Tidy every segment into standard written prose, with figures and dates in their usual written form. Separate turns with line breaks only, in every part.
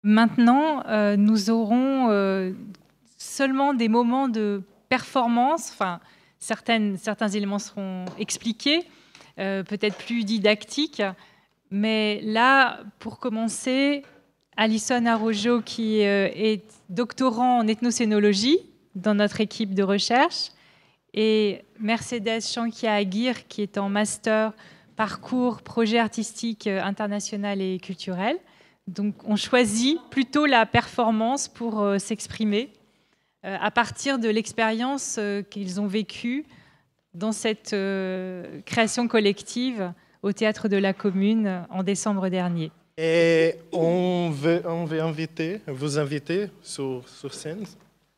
Maintenant, nous aurons seulement des moments de performance. Enfin, certains éléments seront expliqués, peut-être plus didactiques. Mais là, pour commencer, Alison Arrojo, qui est doctorant en ethnocénologie dans notre équipe de recherche, et Mercedes Chankia-Aguirre, qui est en master parcours projet artistique international et culturel. Donc, on choisit plutôt la performance pour s'exprimer à partir de l'expérience qu'ils ont vécue dans cette création collective au Théâtre de la Commune en décembre dernier.
Et on veut vous inviter sur scène.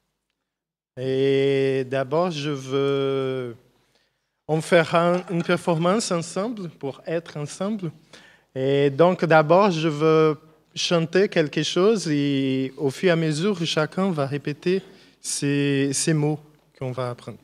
Et d'abord, on fera une performance ensemble pour être ensemble. Et donc, d'abord, je veux chanter quelque chose et au fur et à mesure, chacun va répéter ces mots qu'on va apprendre.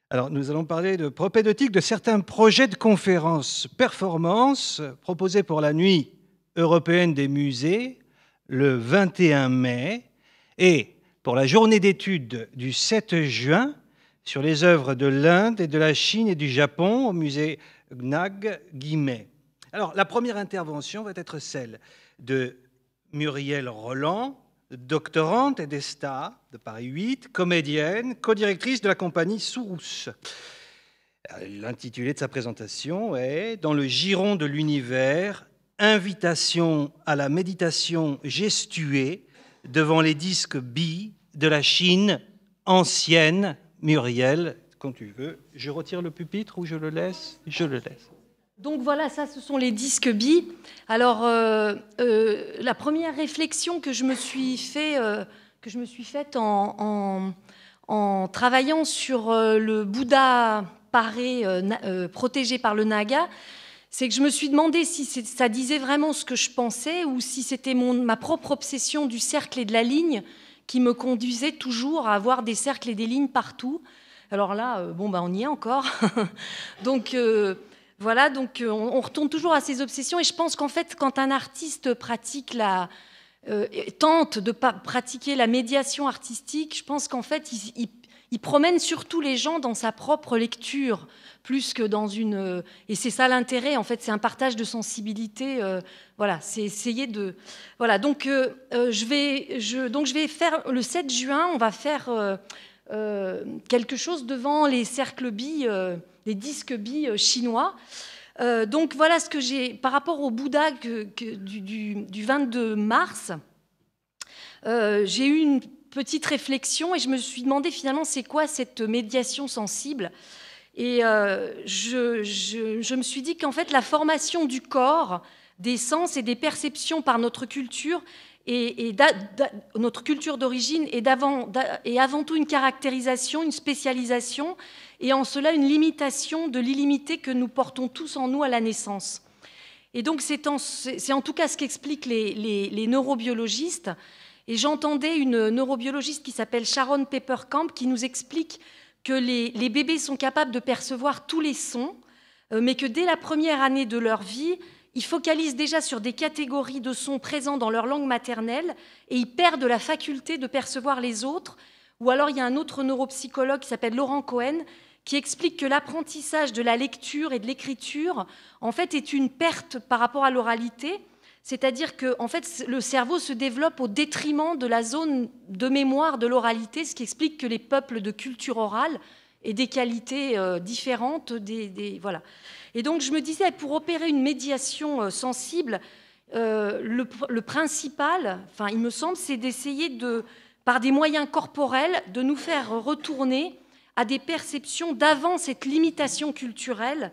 Alors, nous allons parler de propédeutique de certains projets de conférences performances proposés pour la Nuit européenne des musées le 21 mai et pour la journée d'études du 7 juin sur les œuvres de l'Inde et de la Chine et du Japon au musée Gnag-Guimet. Alors, la première intervention va être celle de Muriel Roland, doctorante et d'ESTA de Paris 8, comédienne, codirectrice de la compagnie Sourous. L'intitulé de sa présentation est « Dans le giron de l'univers, invitation à la méditation gestuée devant les disques bi de la Chine ancienne ». Muriel, quand tu veux, je retire le pupitre ou je le laisse? Je le laisse.
Donc voilà, ça, ce sont les disques bi. Alors, la première réflexion que je me suis faite en travaillant sur le Bouddha paré protégé par le Naga, c'est que je me suis demandé si ça disait vraiment ce que je pensais ou si c'était ma propre obsession du cercle et de la ligne qui me conduisait toujours à avoir des cercles et des lignes partout. Alors là, on y est encore. Donc... Voilà, donc on retourne toujours à ces obsessions et je pense qu'en fait, quand un artiste tente de pratiquer la médiation artistique, je pense qu'en fait, il promène surtout les gens dans sa propre lecture, plus que dans une... Et c'est ça l'intérêt, en fait, c'est un partage de sensibilité. Voilà, c'est essayer de... Voilà, donc je vais faire, le 7 juin, on va faire quelque chose devant les cercles bi, les disques bi chinois. Donc voilà ce que j'ai par rapport au Bouddha du 22 mars. J'ai eu une petite réflexion et je me suis demandé finalement c'est quoi cette médiation sensible. Et je me suis dit qu'en fait la formation du corps, des sens et des perceptions par notre culture notre culture d'origine est avant tout une caractérisation, une spécialisation, et en cela une limitation de l'illimité que nous portons tous en nous à la naissance. Et donc c'est en tout cas ce qu'expliquent les neurobiologistes. Et j'entendais une neurobiologiste qui s'appelle Sharon Papercamp qui nous explique que les bébés sont capables de percevoir tous les sons, mais que dès la première année de leur vie, ils focalisent déjà sur des catégories de sons présents dans leur langue maternelle et ils perdent la faculté de percevoir les autres. Ou alors il y a un autre neuropsychologue qui s'appelle Laurent Cohen qui explique que l'apprentissage de la lecture et de l'écriture en fait est une perte par rapport à l'oralité, c'est-à-dire que en fait, le cerveau se développe au détriment de la zone de mémoire de l'oralité, ce qui explique que les peuples de culture orale aient des qualités différentes. Voilà. Et donc je me disais, pour opérer une médiation sensible, le principal, enfin il me semble, c'est d'essayer par des moyens corporels, de nous faire retourner à des perceptions d'avant cette limitation culturelle,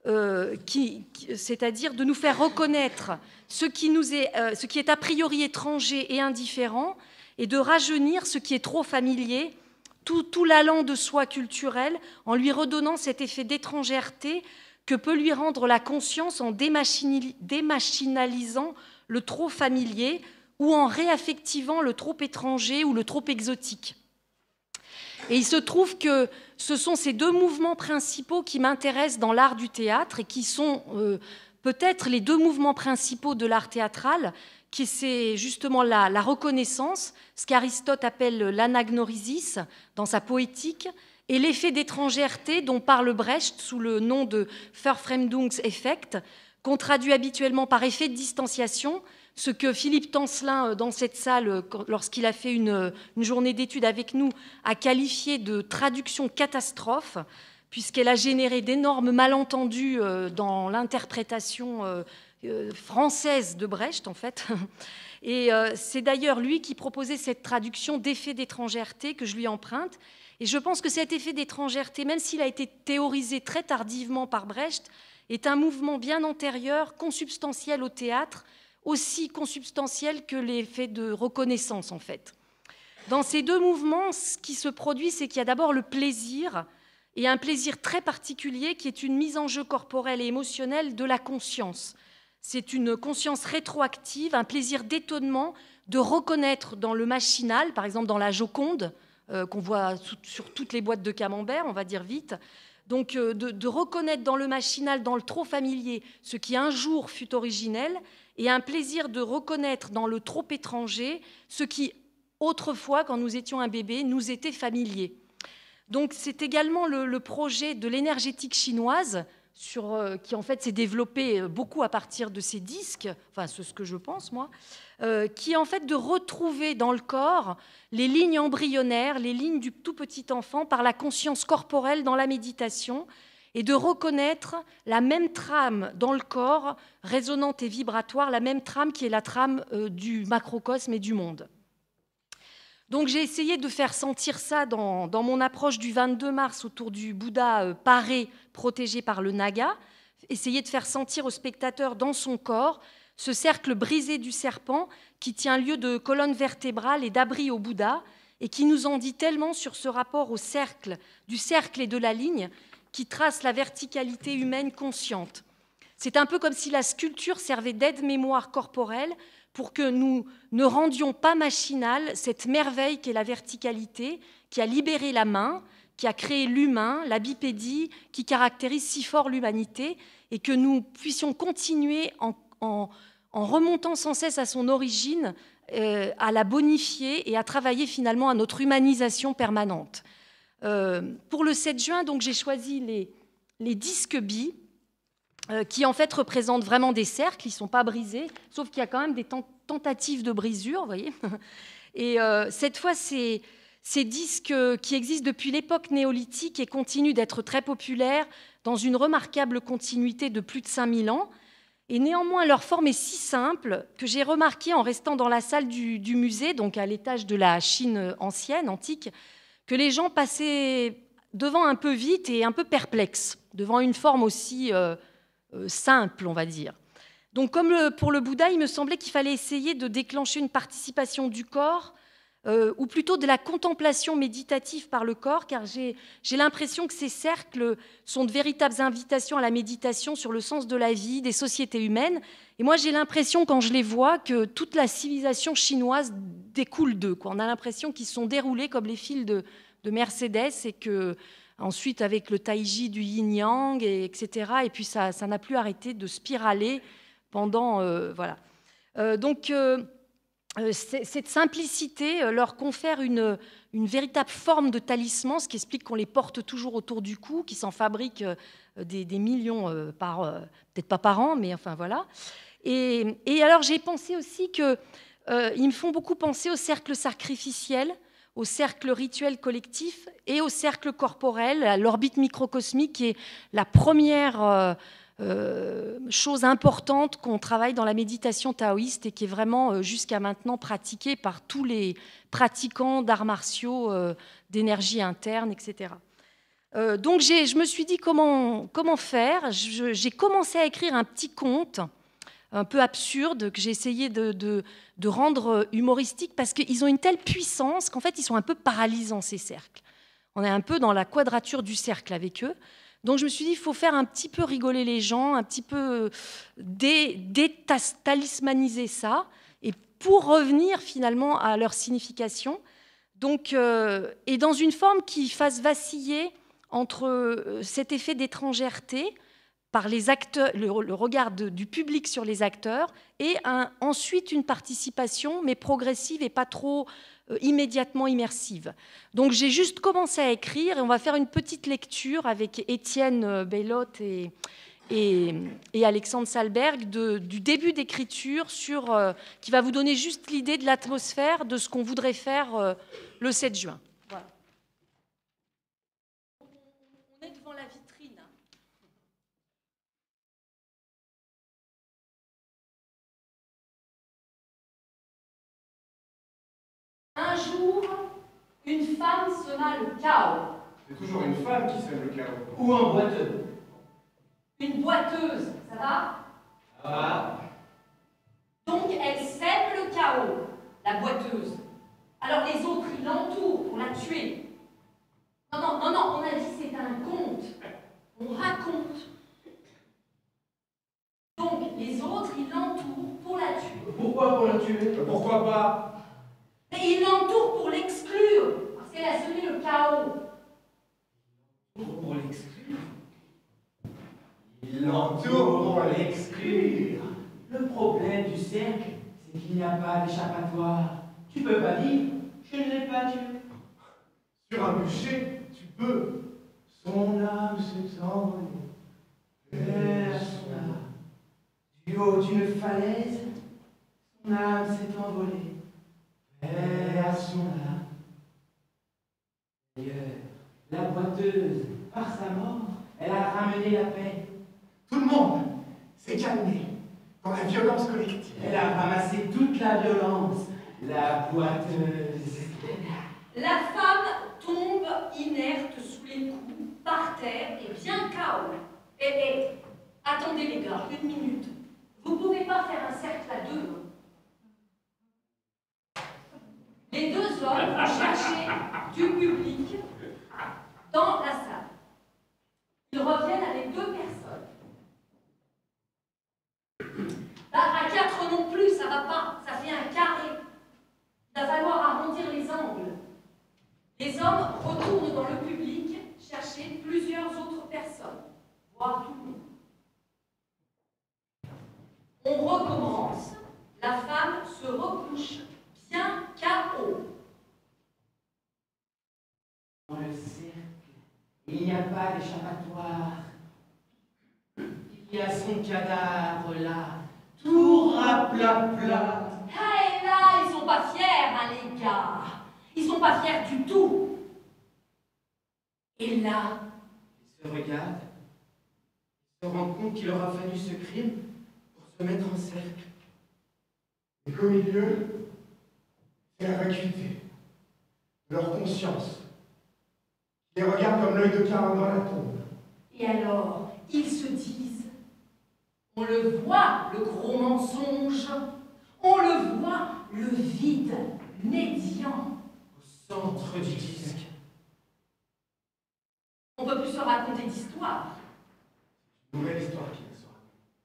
c'est-à-dire de nous faire reconnaître ce qui est a priori étranger et indifférent, et de rajeunir ce qui est trop familier, tout l'allant de soi culturel, en lui redonnant cet effet d'étrangèreté que peut lui rendre la conscience en démachinalisant le trop familier ou en réaffectivant le trop étranger ou le trop exotique. Et il se trouve que ce sont ces deux mouvements principaux qui m'intéressent dans l'art du théâtre et qui sont peut-être les deux mouvements principaux de l'art théâtral, qui c'est justement la reconnaissance, ce qu'Aristote appelle l'anagnorisis dans sa poétique, et l'effet d'étrangèreté dont parle Brecht sous le nom de Verfremdungseffekt, qu'on traduit habituellement par effet de distanciation, ce que Philippe Tancelin, dans cette salle, lorsqu'il a fait une journée d'études avec nous, a qualifié de traduction catastrophe, puisqu'elle a généré d'énormes malentendus dans l'interprétation française de Brecht, en fait. Et c'est d'ailleurs lui qui proposait cette traduction d'effet d'étrangèreté que je lui emprunte. Et je pense que cet effet d'étrangèreté, même s'il a été théorisé très tardivement par Brecht, est un mouvement bien antérieur, consubstantiel au théâtre, aussi consubstantiel que l'effet de reconnaissance, en fait. Dans ces deux mouvements, ce qui se produit, c'est qu'il y a d'abord le plaisir, et un plaisir très particulier qui est une mise en jeu corporelle et émotionnelle de la conscience. C'est une conscience rétroactive, un plaisir d'étonnement, de reconnaître dans le machinal, par exemple dans la Joconde, qu'on voit sur toutes les boîtes de camembert, on va dire vite. Donc de reconnaître dans le machinal, dans le trop familier, ce qui un jour fut originel, et un plaisir de reconnaître dans le trop étranger ce qui autrefois, quand nous étions un bébé, nous était familier. Donc c'est également le projet de l'énergétique chinoise, qui en fait s'est développé beaucoup à partir de ces disques, enfin c'est ce que je pense moi, qui est en fait de retrouver dans le corps les lignes embryonnaires, les lignes du tout petit enfant par la conscience corporelle dans la méditation, et de reconnaître la même trame dans le corps, résonante et vibratoire, la même trame qui est la trame du macrocosme et du monde. Donc j'ai essayé de faire sentir ça dans mon approche du 22 mars autour du Bouddha paré, protégé par le Naga, essayer de faire sentir au spectateur dans son corps ce cercle brisé du serpent qui tient lieu de colonne vertébrale et d'abri au Bouddha, et qui nous en dit tellement sur ce rapport au cercle, du cercle et de la ligne, qui trace la verticalité humaine consciente. C'est un peu comme si la sculpture servait d'aide-mémoire corporelle pour que nous ne rendions pas machinal cette merveille qu'est la verticalité, qui a libéré la main, qui a créé l'humain, la bipédie, qui caractérise si fort l'humanité, et que nous puissions continuer en remontant sans cesse à son origine, à la bonifier et à travailler finalement à notre humanisation permanente. Pour le 7 juin, donc, j'ai choisi les disques bi, qui en fait représentent vraiment des cercles, ils ne sont pas brisés, sauf qu'il y a quand même des tentatives de brisure, vous voyez. Et cette fois, ces disques qui existent depuis l'époque néolithique et continuent d'être très populaires dans une remarquable continuité de plus de 5000 ans. Et néanmoins, leur forme est si simple que j'ai remarqué en restant dans la salle du musée, donc à l'étage de la Chine ancienne, antique, que les gens passaient devant un peu vite et un peu perplexes, devant une forme aussi simple, on va dire. Donc comme pour le Bouddha, il me semblait qu'il fallait essayer de déclencher une participation du corps, ou plutôt de la contemplation méditative par le corps, car j'ai l'impression que ces cercles sont de véritables invitations à la méditation sur le sens de la vie, des sociétés humaines. Et moi, j'ai l'impression, quand je les vois, que toute la civilisation chinoise découle d'eux, quoi. On a l'impression qu'ils sont déroulés comme les fils de Mercedes, et que ensuite, avec le taiji du yin-yang, etc., et puis ça n'a plus arrêté de spiraler pendant... voilà. Donc... cette simplicité leur confère une véritable forme de talisman, ce qui explique qu'on les porte toujours autour du cou, qu'ils s'en fabriquent des millions peut-être pas par an, mais enfin voilà. Et alors j'ai pensé aussi qu'ils me font beaucoup penser au cercle sacrificiel, au cercle rituel collectif et au cercle corporel, à l'orbite microcosmique, qui est la première... chose importante qu'on travaille dans la méditation taoïste et qui est vraiment jusqu'à maintenant pratiquée par tous les pratiquants d'arts martiaux, d'énergie interne, etc. Donc je me suis dit comment faire. J'ai commencé à écrire un petit conte un peu absurde que j'ai essayé de rendre humoristique, parce qu'ils ont une telle puissance qu'en fait ils sont un peu paralysants, ces cercles. On est un peu dans la quadrature du cercle avec eux. Donc je me suis dit, il faut faire un petit peu rigoler les gens, un petit peu détalismaniser ça, et pour revenir finalement à leur signification. Donc, et dans une forme qui fasse vaciller entre cet effet d'étrangèreté par les acteurs, le regard du public sur les acteurs, et ensuite une participation, mais progressive et pas trop immédiatement immersive. Donc j'ai juste commencé à écrire, et on va faire une petite lecture avec Étienne Bellotte et Alexandre Salberg du début d'écriture, qui va vous donner juste l'idée de l'atmosphère de ce qu'on voudrait faire le 7 juin. Voilà. On est devant la vitrine. Un jour, une femme sema le chaos.
C'est toujours une femme qui sème le chaos.
Ou un boiteux.
Une boiteuse, ça va?
Ça va.
Donc elle sème le chaos, la boiteuse. Alors les autres, ils l'entourent pour la tuer. Non, on a dit c'est un conte. On raconte. Donc les autres, ils l'entourent pour la tuer.
Pourquoi pour la tuer?
Pourquoi pas?
Et ils l'entourent pour l'exclure, parce qu'elle a ce
Non, tout pour l'exclure. Le problème du cercle, c'est qu'il n'y a pas d'échappatoire. Tu peux pas dire, je ne l'ai pas tué.
Sur un bûcher, tu peux.
Son âme s'est envolée vers son âme. Du haut d'une falaise, son âme s'est envolée vers son âme. D'ailleurs, la boiteuse, par sa mort, elle a ramené la paix.
Tout le monde s'est calmé dans la violence collective.
Elle a ramassé toute la violence, la boiteuse.
La femme tombe inerte sous les coups, par terre et bien KO. Attendez les gars, une minute. Vous pouvez pas faire un cercle à deux. Les deux hommes vont chercher du public dans la salle. Ils reviennent avec deux personnes. Bah, à quatre non plus, ça va pas. Ça fait un carré. Il va falloir arrondir les angles. Les hommes retournent dans le public chercher plusieurs autres personnes, voire tout le monde. On recommence. La femme se recouche bien KO.
Dans le cercle, il n'y a pas d'échappatoire. Il y a son cadavre là, tout raplapla.
Ah, et là, ils sont pas fiers, hein, les gars. Ils sont pas fiers du tout. Et là,
Il se regarde, il se rend compte qu'il aura fallu ce crime pour se mettre en cercle.
Et qu'au milieu, c'est la vacuité de leur conscience qui les regarde comme l'œil de Cain dans la tombe.
et alors, ils se disent, on le voit, le gros mensonge, on le voit, le vide, médian.
Au centre du disque.
On ne peut plus se raconter d'histoire.
Nouvelle histoire qui nous sera.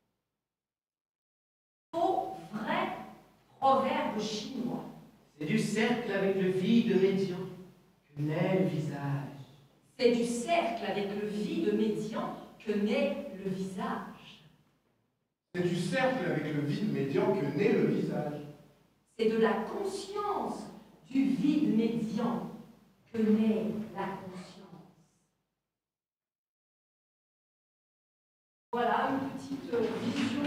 Faux, vrai proverbe chinois.
C'est du cercle avec le vide médian que naît le visage.
C'est du cercle avec le vide médian que naît le visage.
C'est du cercle avec le vide médian que naît le visage.
C'est de la conscience du vide médian que naît la conscience. Voilà une petite vision.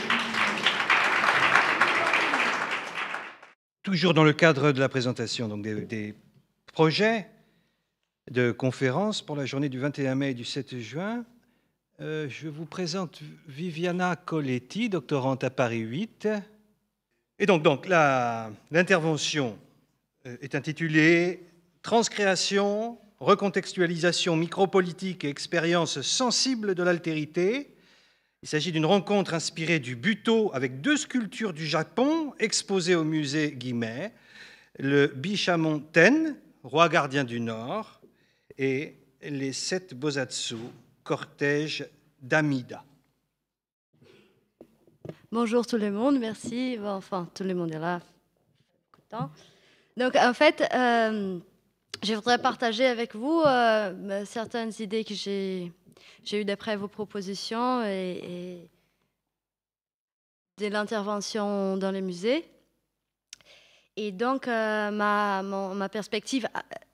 Toujours dans le cadre de la présentation donc des projets de conférences pour la journée du 21 mai et du 7 juin, je vous présente Viviana Coletti, doctorante à Paris 8. Et donc l'intervention est intitulée « Transcréation, recontextualisation micropolitique et expérience sensible de l'altérité ». Il s'agit d'une rencontre inspirée du Buto avec deux sculptures du Japon exposées au musée Guimet, le Bishamon Ten, roi gardien du Nord, et les 7 Bosatsu, cortège d'Amida.
Bonjour tout le monde, merci. Enfin, tout le monde est là. Content. Donc, en fait, je voudrais partager avec vous certaines idées que j'ai eues d'après vos propositions et de l'intervention dans les musées. Et donc, ma perspective...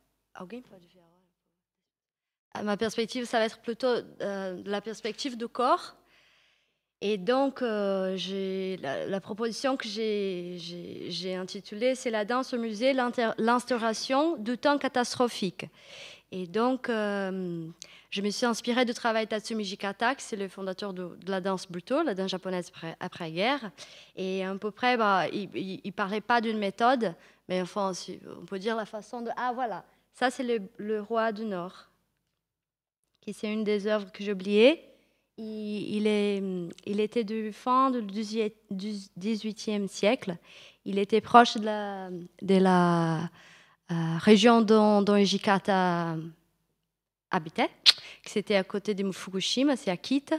Ma perspective, ça va être plutôt la perspective du corps. Et donc, la proposition que j'ai intitulée, c'est la danse au musée, l'instauration du temps catastrophique. Et donc, je me suis inspirée du travail de Tatsumi Jikata, qui c'est le fondateur de la danse Buto, la danse japonaise après-guerre. Et à peu près, il ne parlait pas d'une méthode, mais enfin, on peut dire la façon de... Ah voilà, ça c'est le roi du Nord, qui c'est une des œuvres que j'ai oubliées. Il était du fin du XVIIIe siècle. Il était proche de la région dont Hijikata habitait, qui c'était à côté de Fukushima, c'est à Kita.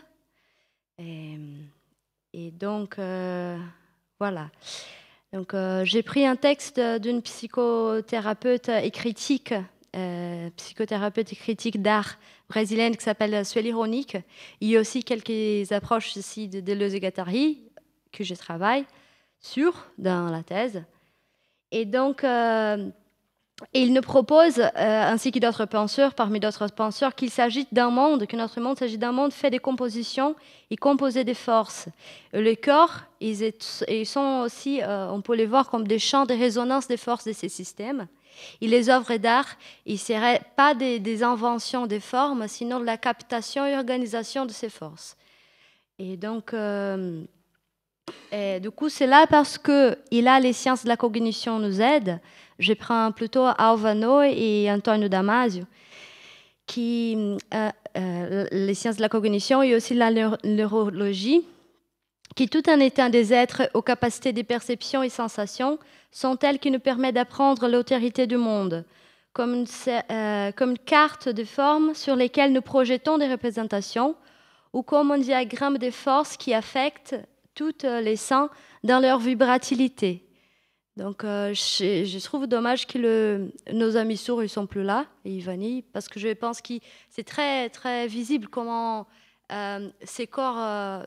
Et donc, voilà. Donc, j'ai pris un texte d'une psychothérapeute et critique psychothérapeute et critique d'art brésilienne qui s'appelle Sueli Ronick. Il y a aussi quelques approches ici de Deleuze-Guattari que je travaille sur dans la thèse. Et donc, il nous propose, ainsi que d'autres penseurs, parmi d'autres penseurs, qu'il s'agit d'un monde, que notre monde s'agit d'un monde fait de compositions et composé de forces. Le corps, ils sont aussi, on peut les voir comme des champs de résonance des forces de ces systèmes. Et les œuvres d'art, ils ne seraient pas des inventions des formes, sinon de la captation et organisation de ces forces. Et donc, du coup, c'est là parce qu'il a les sciences de la cognition nous aident. Je prends plutôt Alvano et Antonio Damasio, qui les sciences de la cognition et aussi la neurologie, qui tout en étant des êtres aux capacités de perception et sensations, sont telles qui nous permettent d'apprendre l'autorité du monde, comme une carte de formes sur lesquelles nous projetons des représentations, ou comme un diagramme de forces qui affectent toutes les sens dans leur vibratilité. Donc, je trouve dommage que nos amis sourds ne sont plus là, et Ivani, parce que je pense que c'est très, très visible comment ces corps,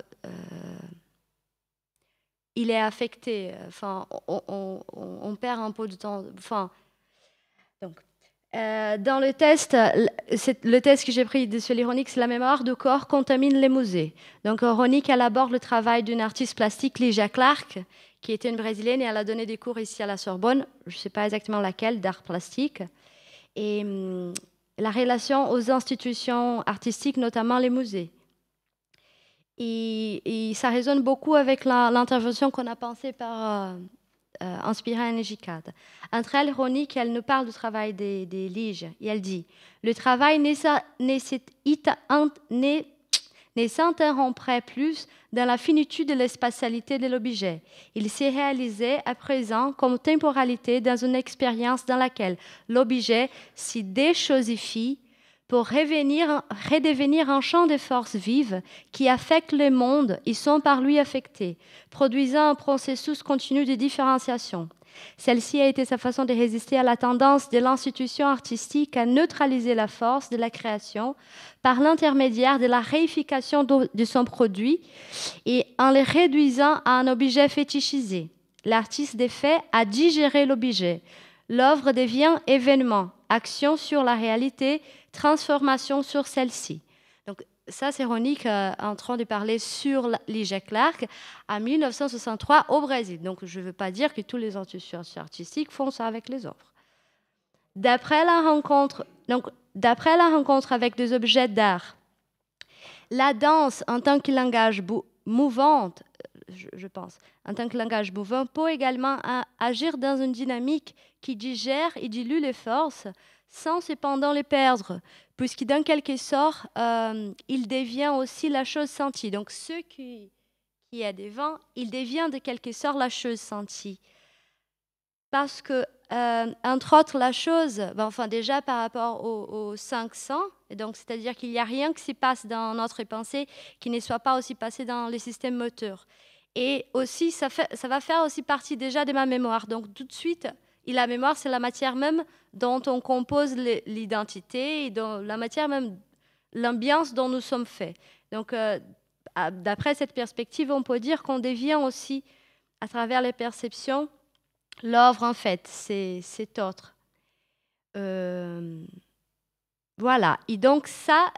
il est affecté. Enfin, on perd un peu de temps. Enfin, donc, dans le test que j'ai pris de Sueli Ronick, c'est la mémoire du corps contamine les musées. Donc, Ronick élabore le travail d'une artiste plastique, Lygia Clark, qui était une Brésilienne, et elle a donné des cours ici à la Sorbonne, je ne sais pas exactement laquelle, d'art plastique. Et la relation aux institutions artistiques, notamment les musées. Et ça résonne beaucoup avec l'intervention qu'on a pensée par Inspira Energicad. Entre elles, Ronick, elle nous parle du travail des liges, et elle dit « Le travail ne s'interromprait plus dans la finitude de l'espatialité de l'objet. Il s'est réalisé à présent comme temporalité dans une expérience dans laquelle l'objet s'y déchosifie pour redevenir un champ de forces vives qui affectent le monde et sont par lui affectés, produisant un processus continu de différenciation. Celle-ci a été sa façon de résister à la tendance de l'institution artistique à neutraliser la force de la création par l'intermédiaire de la réification de son produit et en le réduisant à un objet fétichisé. L'artiste des faits a digéré l'objet. L'œuvre devient événement, action sur la réalité, transformation sur celle-ci. Donc, ça, c'est Ronick en train de parler sur Lygia Clark en 1963 au Brésil. Donc, je ne veux pas dire que tous les institutions artistiques font ça avec les œuvres. D'après la rencontre avec des objets d'art, la danse en tant que langage mouvant, je pense, en tant que langage mouvant, peut également agir dans une dynamique qui digère et dilue les forces sans cependant les perdre, puisque dans quelque sorte, il devient aussi la chose sentie. Donc, ce qui est devant, il devient de quelque sorte la chose sentie. Parce que, entre autres, la chose, enfin déjà par rapport aux 500, et donc c'est-à-dire qu'il n'y a rien qui se passe dans notre pensée qui ne soit pas aussi passé dans les systèmes moteurs. Et aussi, ça va faire aussi partie déjà de ma mémoire. Donc, tout de suite, et la mémoire, c'est la matière même dont on compose l'identité et dans la matière même, l'ambiance dont nous sommes faits. Donc, d'après cette perspective, on peut dire qu'on devient aussi, à travers les perceptions, l'œuvre, en fait, c'est autre. Voilà. Et donc, ça,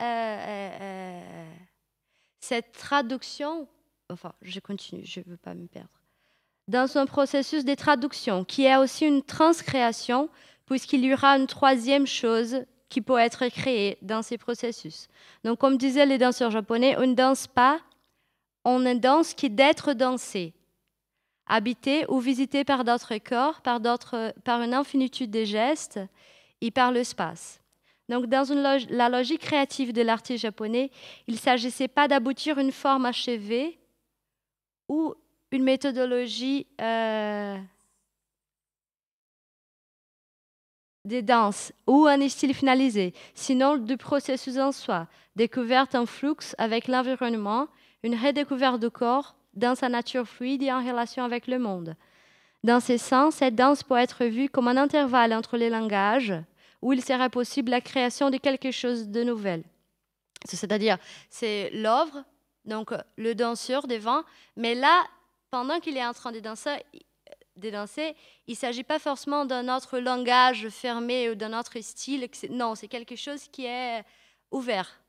cette traduction, enfin, je continue, je ne veux pas me perdre. Dans un processus de traduction qui est aussi une transcréation, puisqu'il y aura une troisième chose qui peut être créée dans ces processus. Donc, comme disaient les danseurs japonais, on ne danse pas, on ne danse que d'être dansé, habité ou visité par d'autres corps, par une infinitude de gestes et par l'espace. Donc, dans la logique créative de l'artiste japonais, il ne s'agissait pas d'aboutir une forme achevée ou une méthodologie de danse ou un style finalisé, sinon du processus en soi, découverte en flux avec l'environnement, une redécouverte du corps dans sa nature fluide et en relation avec le monde. Dans ce sens, cette danse peut être vue comme un intervalle entre les langages où il serait possible la création de quelque chose de nouvel. C'est-à-dire, c'est l'œuvre, donc le danseur devant, mais là, pendant qu'il est en train de danser, il ne s'agit pas forcément d'un autre langage fermé ou d'un autre style. Non, c'est quelque chose qui est ouvert.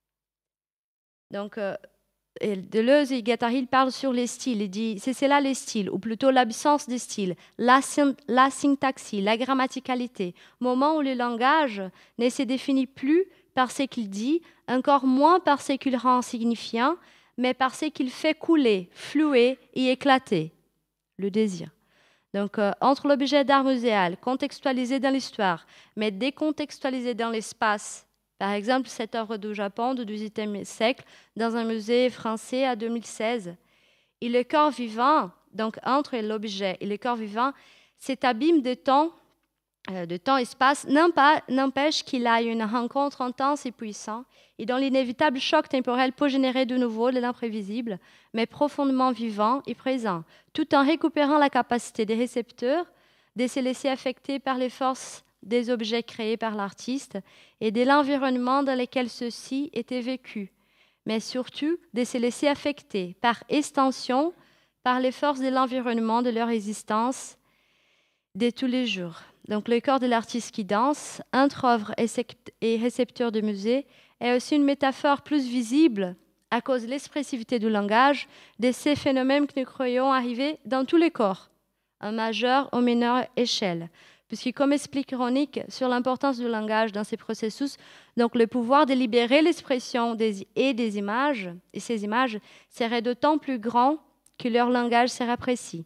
Donc, Deleuze et Guattari, il parle sur les styles. Il dit, c'est là les styles, ou plutôt l'absence des styles, la syntaxie, la grammaticalité. Moment où le langage ne se définit plus par ce qu'il dit, encore moins par ce qu'il rend signifiant, mais par ce qu'il fait couler, fluer et éclater, le désir. Donc, entre l'objet d'art muséal, contextualisé dans l'histoire, mais décontextualisé dans l'espace, par exemple, cette œuvre du Japon du XVIIIe siècle, dans un musée français à 2016, et le corps vivant, donc entre l'objet et le corps vivant, cet abîme de temps-espace n'empêche qu'il y ait une rencontre intense et puissante, et dont l'inévitable choc temporel peut générer de nouveau de l'imprévisible, mais profondément vivant et présent, tout en récupérant la capacité des récepteurs de se laisser affecter par les forces des objets créés par l'artiste et de l'environnement dans lequel ceux-ci étaient vécus, mais surtout de se laisser affecter par extension par les forces de l'environnement de leur existence de tous les jours. Donc le corps de l'artiste qui danse, entre œuvre et récepteur de musée, est aussi une métaphore plus visible à cause de l'expressivité du langage de ces phénomènes que nous croyons arriver dans tous les corps, en majeure ou mineure échelle. Puisque, comme explique Ronick sur l'importance du langage dans ces processus, donc le pouvoir de libérer l'expression des images, et ces images serait d'autant plus grand que leur langage serait précis.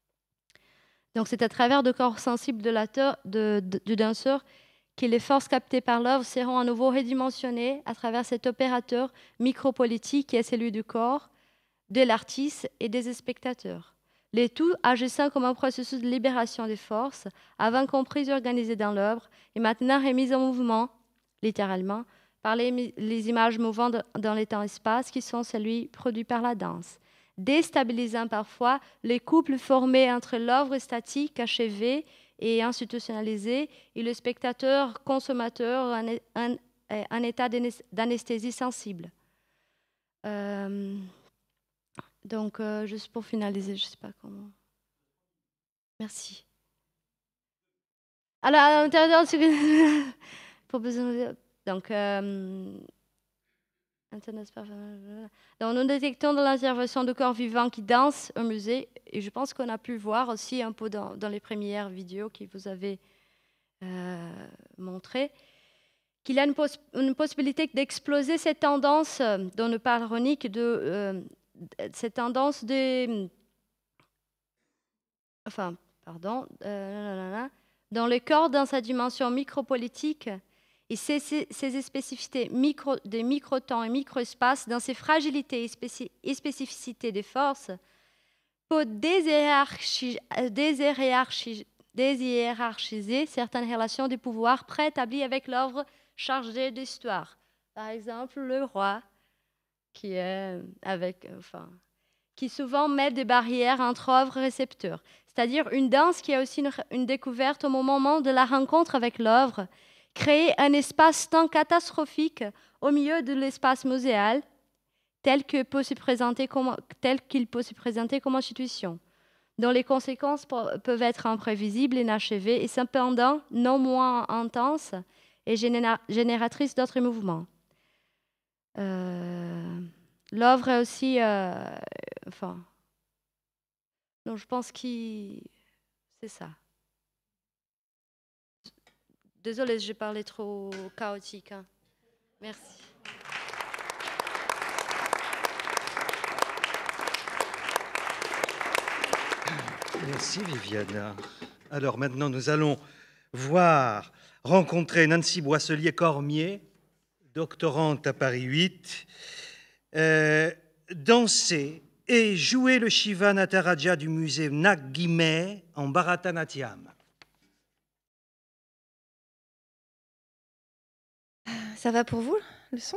Donc c'est à travers le corps sensible du danseur que les forces captées par l'œuvre seront à nouveau redimensionnées à travers cet opérateur micropolitique qui est celui du corps, de l'artiste et des spectateurs. Les tout agissant comme un processus de libération des forces, avant compris organisées dans l'œuvre, et maintenant remises en mouvement, littéralement, par les images mouvantes dans les temps-espace qui sont celui produit par la danse, déstabilisant parfois les couples formés entre l'œuvre statique, achevée et institutionnalisée, et le spectateur consommateur en état d'anesthésie sensible. Donc, juste pour finaliser, je ne sais pas comment. Merci. Alors, à l'intérieur, donc, donc, nous détectons dans l'intervention de corps vivants qui dansent au musée, et je pense qu'on a pu voir aussi un peu dans les premières vidéos que vous avez montrées, qu'il y a une possibilité d'exploser cette tendance dont nous parle Ronick, cette tendance de... Enfin, pardon. Dans le corps, dans sa dimension micropolitique, et ses spécificités des micro-temps et micro-espaces, dans ses fragilités et spécificités des forces, peut déshiérarchiser certaines relations de pouvoir préétablies avec l'œuvre chargée d'histoire. Par exemple, le roi, qui souvent met des barrières entre œuvres et récepteurs. C'est-à-dire une danse qui est aussi une découverte au moment de la rencontre avec l'œuvre, créer un espace-temps catastrophique au milieu de l'espace muséal, tel qu'il peut se présenter comme institution, dont les conséquences peuvent être imprévisibles, inachevées et cependant non moins intenses et génératrices d'autres mouvements. L'œuvre est aussi... non, je pense que c'est ça. Désolée, j'ai parlé trop chaotique. Hein. Merci.
Merci Viviane. Alors maintenant, nous allons rencontrer Nancy Boisselier-Cormier, doctorante à Paris 8, danser et jouer le Shiva Nataraja du musée Nag-Guimé en Bharatanatyam.
Ça va pour vous, le son?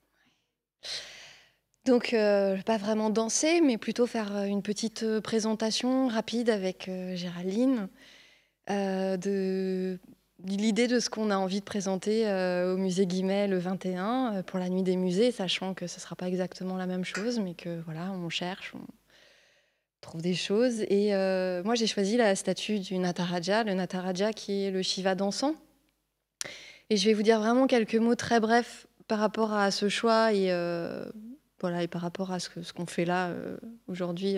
Donc, je ne vais pas vraiment danser, mais plutôt faire une petite présentation rapide avec Géraldine de l'idée de ce qu'on a envie de présenter au musée Guimet le 21 pour la nuit des musées, sachant que ce ne sera pas exactement la même chose, mais que voilà, on cherche, on trouve des choses. Et moi, j'ai choisi la statue du Nataraja, le Nataraja qui est le Shiva dansant. Et je vais vous dire vraiment quelques mots très brefs par rapport à ce choix et, voilà, et par rapport à ce qu'on fait là aujourd'hui.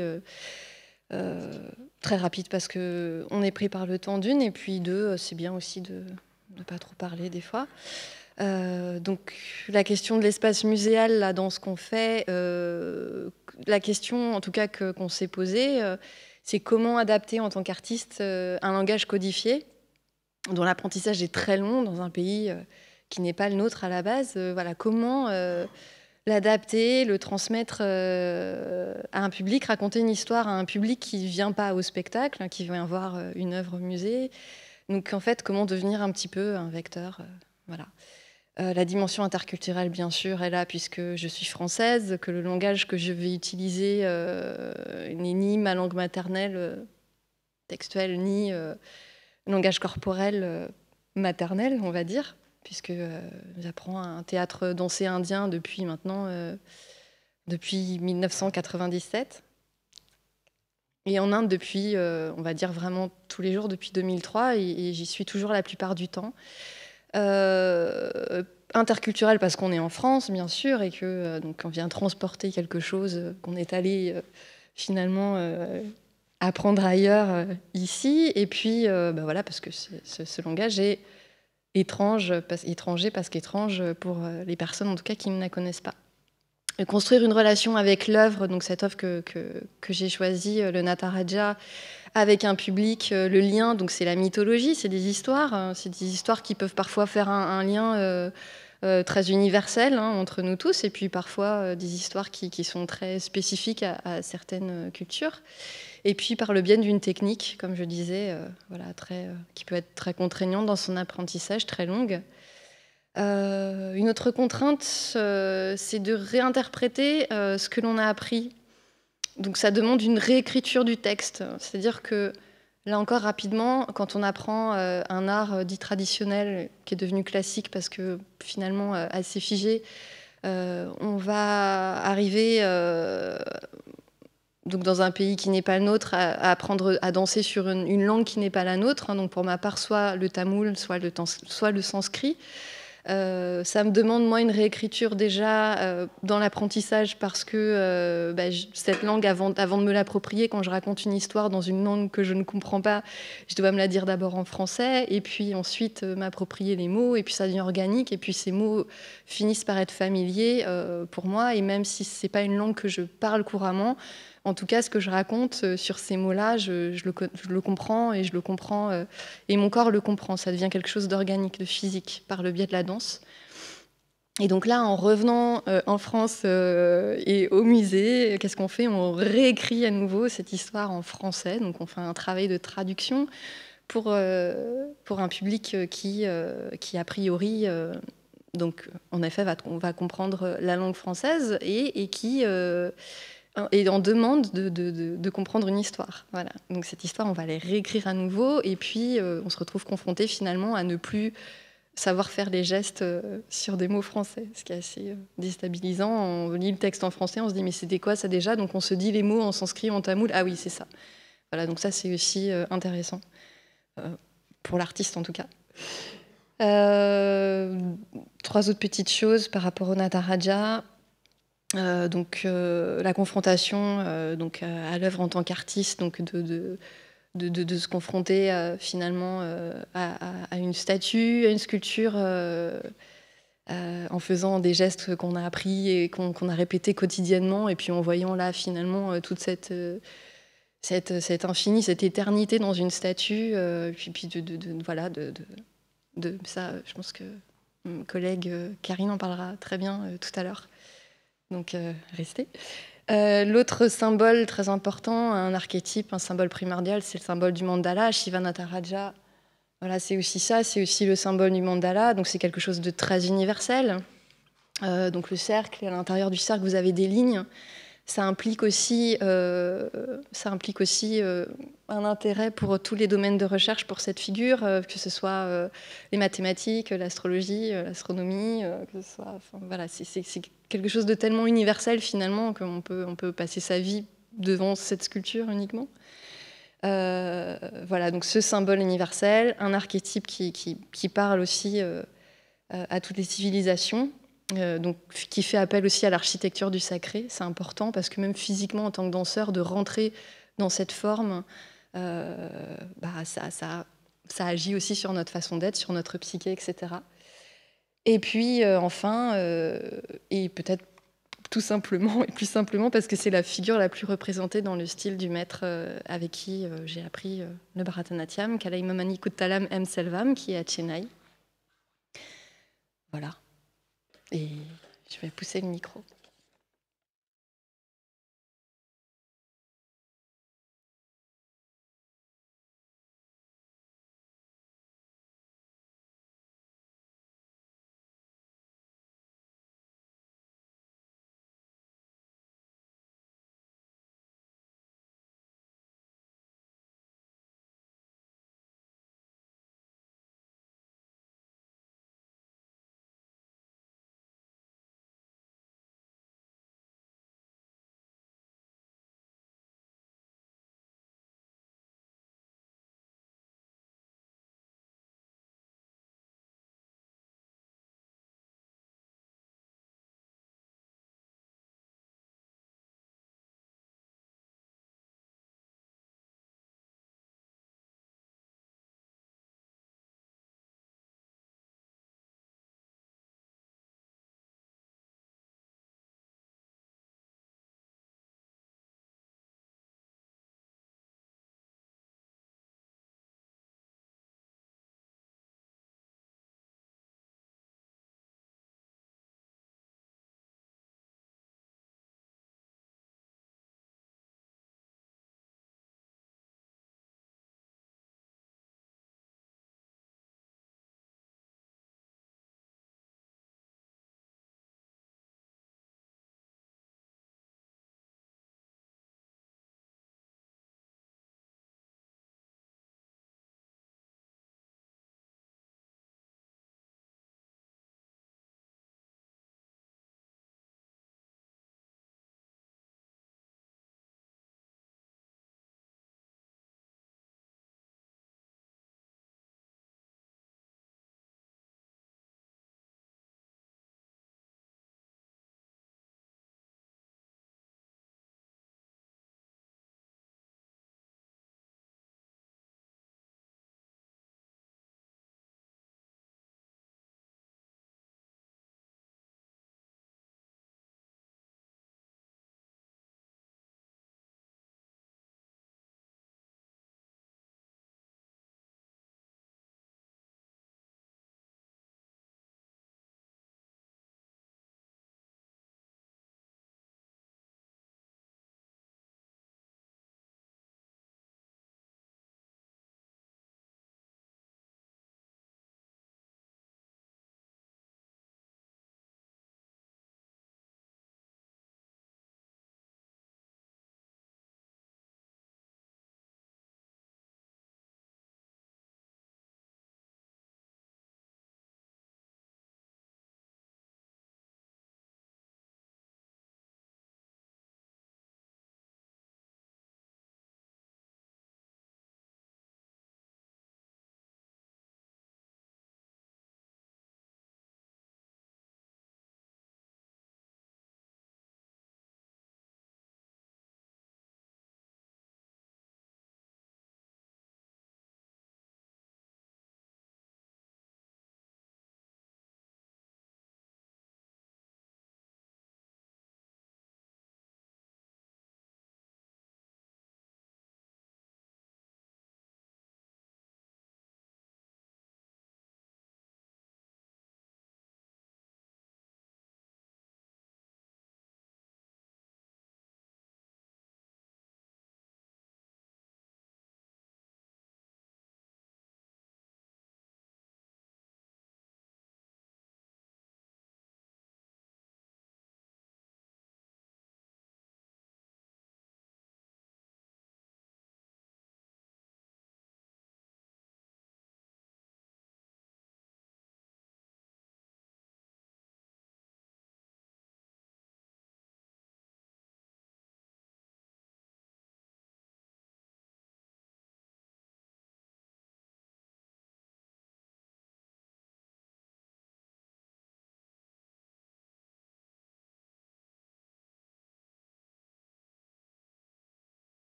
Très rapide parce qu'on est pris par le temps d'une, et puis deux, c'est bien aussi de ne pas trop parler des fois. Donc la question de l'espace muséal là, dans ce qu'on fait, la question en tout cas qu'on s'est posée, c'est comment adapter en tant qu'artiste un langage codifié dont l'apprentissage est très long dans un pays qui n'est pas le nôtre à la base. Voilà, comment l'adapter, le transmettre à un public, raconter une histoire à un public qui ne vient pas au spectacle, qui vient voir une œuvre au musée. Donc en fait, comment devenir un petit peu un vecteur, voilà. La dimension interculturelle, bien sûr, est là puisque je suis française, que le langage que je vais utiliser n'est ni ma langue maternelle textuelle, ni langage corporel maternel, on va dire, puisque j'apprends un théâtre dansé indien depuis maintenant, depuis 1997. Et en Inde depuis, on va dire vraiment tous les jours, depuis 2003, et j'y suis toujours la plupart du temps. Interculturel parce qu'on est en France, bien sûr, et que donc on vient transporter quelque chose qu'on est allé finalement apprendre ailleurs ici. Et puis, voilà, parce que ce langage est étranger parce qu'étrange pour les personnes, en tout cas, qui ne la connaissent pas. Et construire une relation avec l'œuvre, donc cette œuvre que j'ai choisie, le Nataraja, avec un public, le lien, donc c'est la mythologie, c'est des histoires qui peuvent parfois faire un lien très universel entre nous tous, et puis parfois des histoires qui sont très spécifiques à certaines cultures. Et puis par le biais d'une technique, comme je disais, voilà, qui peut être très contraignante dans son apprentissage, très longue. Une autre contrainte, c'est de réinterpréter ce que l'on a appris. Donc ça demande une réécriture du texte. C'est-à-dire que, là encore rapidement, quand on apprend un art dit traditionnel, qui est devenu classique parce que finalement assez figé, on va arriver donc dans un pays qui n'est pas le nôtre à apprendre à danser sur une langue qui n'est pas la nôtre. Donc pour ma part, soit le tamoul, soit le sanskrit. Ça me demande, moi, une réécriture déjà dans l'apprentissage parce que cette langue, avant de me l'approprier, quand je raconte une histoire dans une langue que je ne comprends pas, je dois me la dire d'abord en français et puis ensuite m'approprier les mots, et puis ça devient organique, et puis ces mots finissent par être familiers pour moi, et même si c'est pas une langue que je parle couramment, en tout cas, ce que je raconte sur ces mots-là, je le comprends, et je le comprends, et mon corps le comprend. Ça devient quelque chose d'organique, de physique, par le biais de la danse. Et donc là, en revenant en France et au musée, qu'est-ce qu'on fait? On réécrit à nouveau cette histoire en français. Donc on fait un travail de traduction pour un public qui a priori, donc en effet, va comprendre la langue française et qui... et on demande de comprendre une histoire. Voilà. Donc cette histoire, on va la réécrire à nouveau, et puis on se retrouve confronté finalement à ne plus savoir faire les gestes sur des mots français, ce qui est assez déstabilisant. On lit le texte en français, on se dit mais c'était quoi ça déjà? Donc on se dit les mots en sanskrit, en tamoul, ah oui c'est ça. Voilà, donc ça c'est aussi intéressant, pour l'artiste en tout cas. Trois autres petites choses par rapport au Nataraja. Donc la confrontation donc à l'œuvre en tant qu'artiste, donc de se confronter finalement à une statue, à une sculpture, en faisant des gestes qu'on a appris et qu'on a répétés quotidiennement, et puis en voyant là finalement toute cette infini, cette éternité dans une statue, puis voilà, de ça, je pense que mon collègue Karine en parlera très bien tout à l'heure. Donc, restez. L'autre symbole très important, un archétype, un symbole primordial, c'est le symbole du mandala. Shiva Nataraja, voilà, c'est aussi ça, c'est aussi le symbole du mandala. Donc, c'est quelque chose de très universel. Donc, le cercle, et à l'intérieur du cercle, vous avez des lignes. ça implique aussi un intérêt pour tous les domaines de recherche pour cette figure, que ce soit les mathématiques, l'astrologie, l'astronomie, que ce soit, enfin, voilà, c'est quelque chose de tellement universel finalement qu'on peut passer sa vie devant cette sculpture uniquement. Voilà, donc ce symbole universel, un archétype qui parle aussi à toutes les civilisations. Donc, qui fait appel aussi à l'architecture du sacré. C'est important parce que même physiquement, en tant que danseur, de rentrer dans cette forme, ça agit aussi sur notre façon d'être, sur notre psyché, etc. Et puis, enfin, et peut-être tout simplement, et plus simplement, parce que c'est la figure la plus représentée dans le style du maître avec qui j'ai appris le Bharatanatyam, Kalaimamani Kuttalam M. Selvam, qui est à Chennai. Voilà. Et je vais pousser le micro.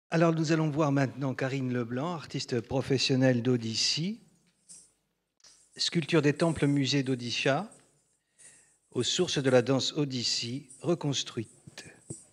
Alors nous allons voir maintenant Karine Leblanc, artiste professionnelle d'Odissi, sculpture des temples musées d'Odisha, aux sources de la danse Odissi reconstruite.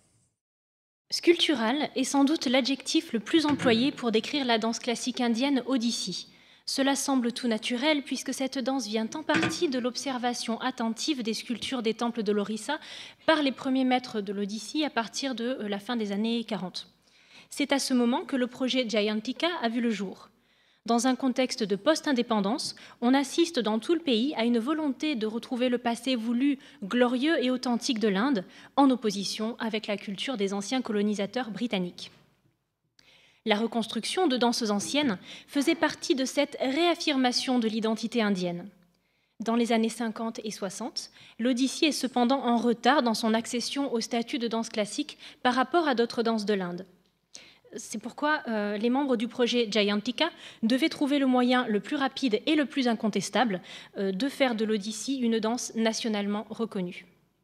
Sculptural est sans doute l'adjectif le plus employé pour décrire la danse classique indienne Odissi. Cela semble tout naturel puisque cette danse vient en partie de l'observation attentive des sculptures des temples de l'Orissa par les premiers maîtres de l'Odissi à partir de la fin des années 40. C'est à ce moment que le projet Jayantika a vu le jour. Dans un contexte de post-indépendance, on assiste dans tout le pays à une volonté de retrouver le passé voulu, glorieux et authentique de l'Inde, en opposition avec la culture des anciens colonisateurs britanniques. La reconstruction de danses anciennes faisait partie de cette réaffirmation de l'identité indienne. Dans les années 50 et 60, l'Odissi est cependant en retard dans son accession au statut de danse classique par rapport à d'autres danses de l'Inde. C'est pourquoi les membres du projet Jayantika devaient trouver le moyen le plus rapide et le plus incontestable de faire de l'Odissi une danse nationalement reconnue.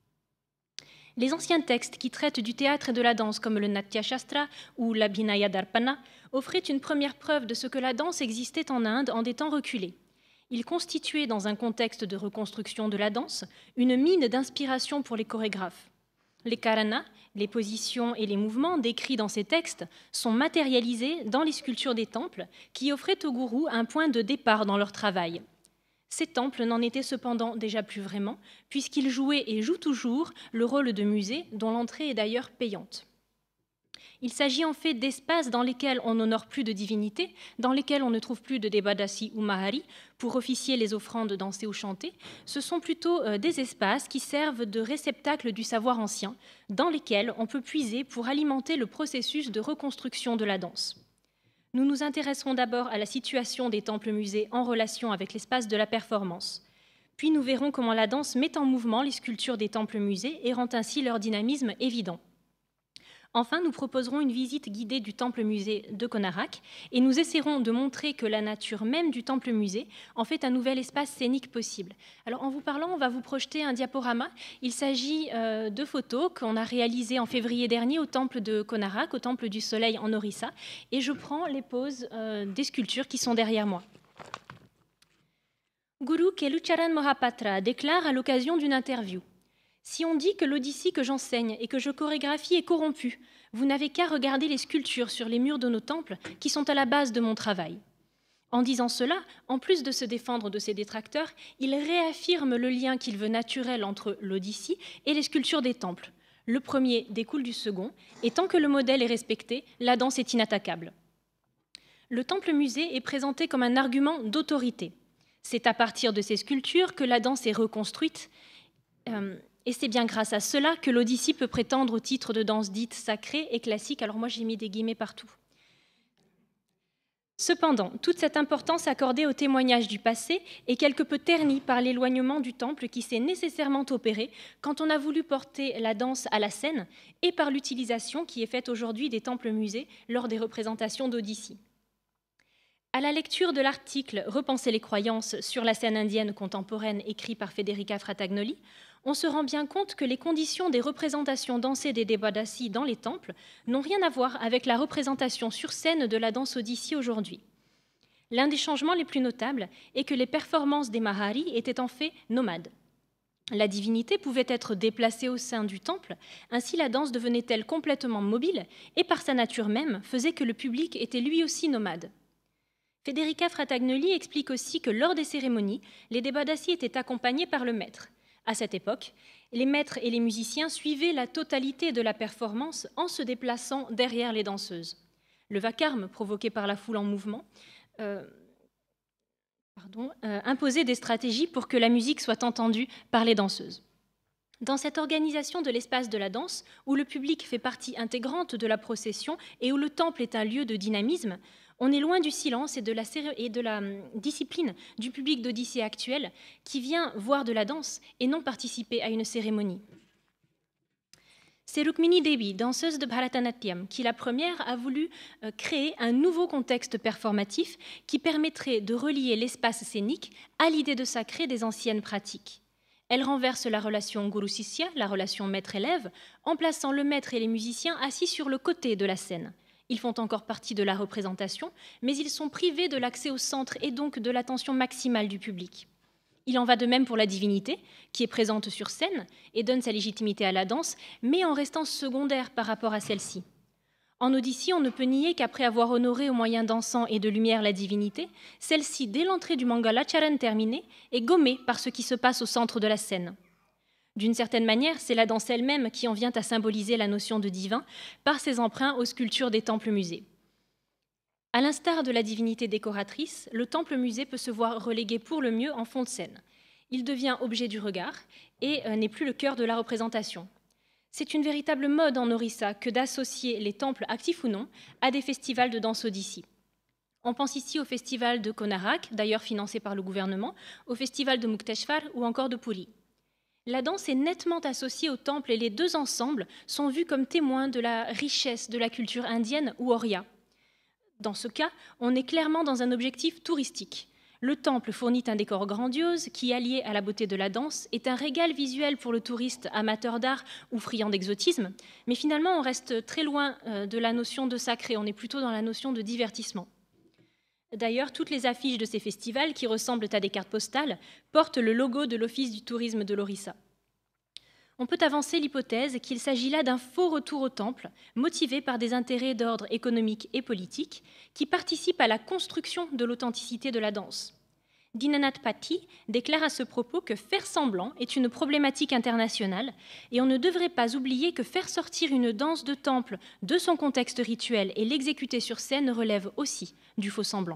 Les anciens textes qui traitent du théâtre et de la danse, comme le Natya Shastra ou l'Abhinaya Darpana, offraient une première preuve de ce que la danse existait en Inde en des temps reculés. Ils constituaient, dans un contexte de reconstruction de la danse, une mine d'inspiration pour les chorégraphes. Les karanas, les positions et les mouvements décrits dans ces textes sont matérialisés dans les sculptures des temples qui offraient aux gourous un point de départ dans leur travail. Ces temples n'en étaient cependant déjà plus vraiment, puisqu'ils jouaient et jouent toujours le rôle de musée, dont l'entrée est d'ailleurs payante. Il s'agit en fait d'espaces dans lesquels on n'honore plus de divinités, dans lesquels on ne trouve plus de Devadasi ou Mahari pour officier les offrandes dansées ou chantées. Ce sont plutôt des espaces qui servent de réceptacle du savoir ancien, dans lesquels on peut puiser pour alimenter le processus de reconstruction de la danse. Nous nous intéresserons d'abord à la situation des temples-musées en relation avec l'espace de la performance. Puis nous verrons comment la danse met en mouvement les sculptures des temples-musées et rend ainsi leur dynamisme évident. Enfin, nous proposerons une visite guidée du temple-musée de Konarak et nous essaierons de montrer que la nature même du temple-musée en fait un nouvel espace scénique possible. Alors, en vous parlant, on va vous projeter un diaporama. Il s'agit de photos qu'on a réalisées en février dernier au temple de Konarak, au temple du Soleil en Orissa, et je prends les poses des sculptures qui sont derrière moi. Guru Kelucharan Mohapatra déclare à l'occasion d'une interview: si on dit que l'Odissi que j'enseigne et que je chorégraphie est corrompue, vous n'avez qu'à regarder les sculptures sur les murs de nos temples qui sont à la base de mon travail. En disant cela, en plus de se défendre de ses détracteurs, il réaffirme le lien qu'il veut naturel entre l'Odissi et les sculptures des temples. Le premier découle du second, et tant que le modèle est respecté, la danse est inattaquable. Le temple-musée est présenté comme un argument d'autorité. C'est à partir de ces sculptures que la danse est reconstruite, et c'est bien grâce à cela que l'Odissi peut prétendre au titre de danse dite sacrée et classique. Alors moi, j'ai mis des guillemets partout. Cependant, toute cette importance accordée au témoignage du passé est quelque peu ternie par l'éloignement du temple qui s'est nécessairement opéré quand on a voulu porter la danse à la scène et par l'utilisation qui est faite aujourd'hui des temples-musées lors des représentations d'Odissi. À la lecture de l'article « Repenser les croyances sur la scène indienne contemporaine » écrit par Federica Fratagnoli, on se rend bien compte que les conditions des représentations dansées des Devadasi dans les temples n'ont rien à voir avec la représentation sur scène de la danse Odissi aujourd'hui. L'un des changements les plus notables est que les performances des Mahari étaient en fait nomades. La divinité pouvait être déplacée au sein du temple, ainsi la danse devenait-elle complètement mobile et par sa nature même faisait que le public était lui aussi nomade. Federica Fratagnoli explique aussi que lors des cérémonies, les Devadasi étaient accompagnés par le maître. À cette époque, les maîtres et les musiciens suivaient la totalité de la performance en se déplaçant derrière les danseuses. Le vacarme provoqué par la foule en mouvement imposait des stratégies pour que la musique soit entendue par les danseuses. Dans cette organisation de l'espace de la danse, où le public fait partie intégrante de la procession et où le temple est un lieu de dynamisme, on est loin du silence et de la discipline du public d'Odissi actuel qui vient voir de la danse et non participer à une cérémonie. C'est Rukmini Devi, danseuse de Bharatanatyam, qui la première a voulu créer un nouveau contexte performatif qui permettrait de relier l'espace scénique à l'idée de sacré des anciennes pratiques. Elle renverse la relation guru-sisya, la relation maître-élève, en plaçant le maître et les musiciens assis sur le côté de la scène. Ils font encore partie de la représentation, mais ils sont privés de l'accès au centre et donc de l'attention maximale du public. Il en va de même pour la divinité, qui est présente sur scène et donne sa légitimité à la danse, mais en restant secondaire par rapport à celle-ci. En Odyssée, on ne peut nier qu'après avoir honoré au moyen d'encens et de lumière la divinité, celle-ci, dès l'entrée du Mangalacharan terminé, est gommée par ce qui se passe au centre de la scène. D'une certaine manière, c'est la danse elle-même qui en vient à symboliser la notion de divin par ses emprunts aux sculptures des temples-musées. À l'instar de la divinité décoratrice, le temple-musée peut se voir relégué pour le mieux en fond de scène. Il devient objet du regard et n'est plus le cœur de la représentation. C'est une véritable mode en Orissa que d'associer les temples, actifs ou non, à des festivals de danse odissi. On pense ici au festival de Konarak, d'ailleurs financé par le gouvernement, au festival de Mukteshwar ou encore de Puri. La danse est nettement associée au temple et les deux ensembles sont vus comme témoins de la richesse de la culture indienne ou Oriya. Dans ce cas, on est clairement dans un objectif touristique. Le temple fournit un décor grandiose qui, allié à la beauté de la danse, est un régal visuel pour le touriste amateur d'art ou friand d'exotisme, mais finalement on reste très loin de la notion de sacré, on est plutôt dans la notion de divertissement. D'ailleurs, toutes les affiches de ces festivals, qui ressemblent à des cartes postales, portent le logo de l'Office du tourisme de l'Orissa. On peut avancer l'hypothèse qu'il s'agit là d'un faux retour au temple, motivé par des intérêts d'ordre économique et politique, qui participent à la construction de l'authenticité de la danse. Dinanath Patti déclare à ce propos que faire semblant est une problématique internationale et on ne devrait pas oublier que faire sortir une danse de temple de son contexte rituel et l'exécuter sur scène relève aussi du faux semblant.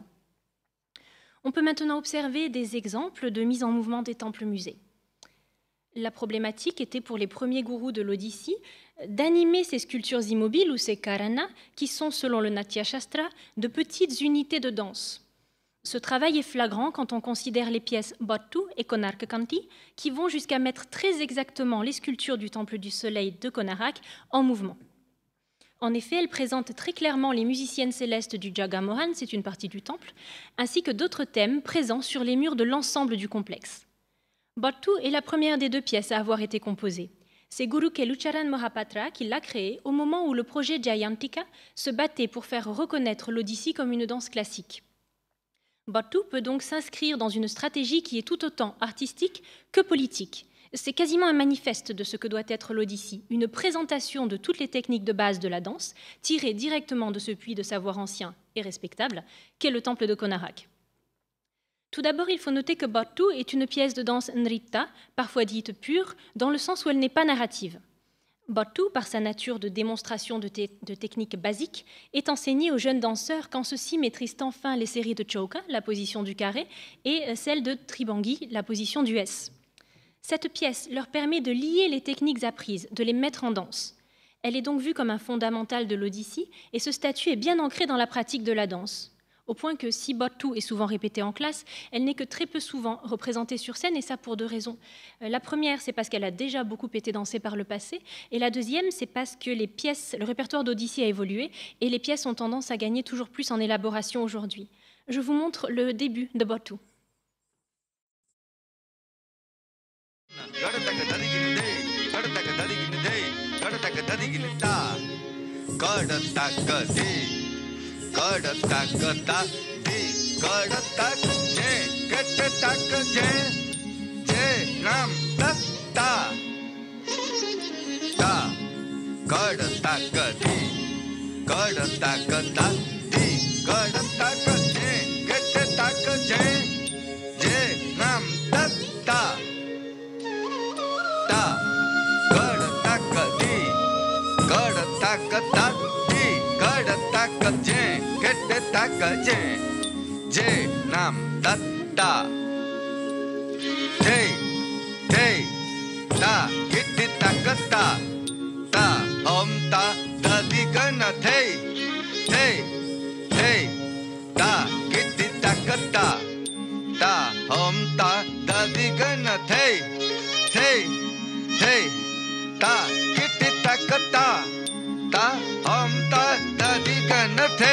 On peut maintenant observer des exemples de mise en mouvement des temples-musées. La problématique était pour les premiers gourous de l'Odyssée d'animer ces sculptures immobiles ou ces karanas qui sont, selon le Natya Shastra, de petites unités de danse. Ce travail est flagrant quand on considère les pièces Bhattu et Konarkakanti qui vont jusqu'à mettre très exactement les sculptures du Temple du Soleil de Konarak en mouvement. En effet, elles présentent très clairement les musiciennes célestes du Jagamohan, c'est une partie du temple, ainsi que d'autres thèmes présents sur les murs de l'ensemble du complexe. Bhattu est la première des deux pièces à avoir été composée. C'est Guru Kelucharan Mohapatra qui l'a créée au moment où le projet Jayantika se battait pour faire reconnaître l'Odyssée comme une danse classique. Bhattu peut donc s'inscrire dans une stratégie qui est tout autant artistique que politique. C'est quasiment un manifeste de ce que doit être l'Odyssée, une présentation de toutes les techniques de base de la danse, tirée directement de ce puits de savoir ancien et respectable qu'est le temple de Konarak. Tout d'abord, il faut noter que Bhattu est une pièce de danse nritta, parfois dite pure, dans le sens où elle n'est pas narrative. Bhattu, par sa nature de démonstration de techniques basiques, est enseigné aux jeunes danseurs quand ceux-ci maîtrisent enfin les séries de chauka, la position du carré, et celle de tribangi, la position du S. Cette pièce leur permet de lier les techniques apprises, de les mettre en danse. Elle est donc vue comme un fondamental de l'Odyssée, et ce statut est bien ancré dans la pratique de la danse. Au point que si Bhattu est souvent répétée en classe, elle n'est que très peu souvent représentée sur scène, et ça pour deux raisons. La première, c'est parce qu'elle a déjà beaucoup été dansée par le passé, et la deuxième, c'est parce que le répertoire d'Odyssée a évolué, et les pièces ont tendance à gagner toujours plus en élaboration aujourd'hui. Je vous montre le début de Bhattu.
Kadata di kadata je katatak je nam tatta ta kadatak di kadatak ta di kadatak je katatak je nam tatta ta kadatak di kadatak ta di kadatak je Takaje, je nam tatta, je ta kitti takata, ta om ta dadigana te ta kitti takata, ta om ta dadigana te ta kitti takata, ta om ta dadigana te.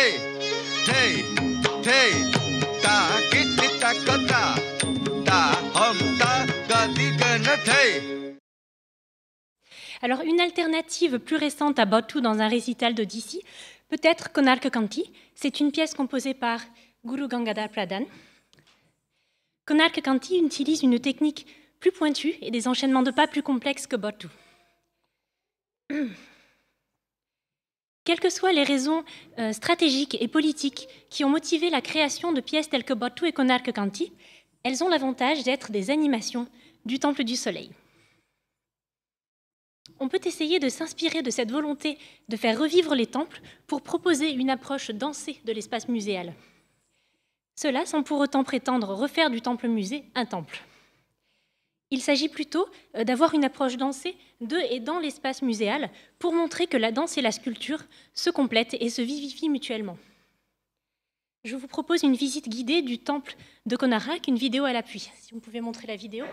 Alors, une alternative plus récente à Bhattu dans un récital d'Odyssée Peut-être Konarka Kanti, c'est une pièce composée par Guru Gangadhar Pradhan. Konarka Kanti utilise une technique plus pointue et des enchaînements de pas plus complexes que Bottu. Quelles que soient les raisons stratégiques et politiques qui ont motivé la création de pièces telles que Bottu et Konarka Kanti, elles ont l'avantage d'être des animations du Temple du Soleil. On peut essayer de s'inspirer de cette volonté de faire revivre les temples pour proposer une approche dansée de l'espace muséal. Cela sans pour autant prétendre refaire du temple-musée un temple. Il s'agit plutôt d'avoir une approche dansée de et dans l'espace muséal pour montrer que la danse et la sculpture se complètent et se vivifient mutuellement. Je vous propose une visite guidée du temple de Konarak, une vidéo à l'appui. Si vous pouvez montrer la vidéo.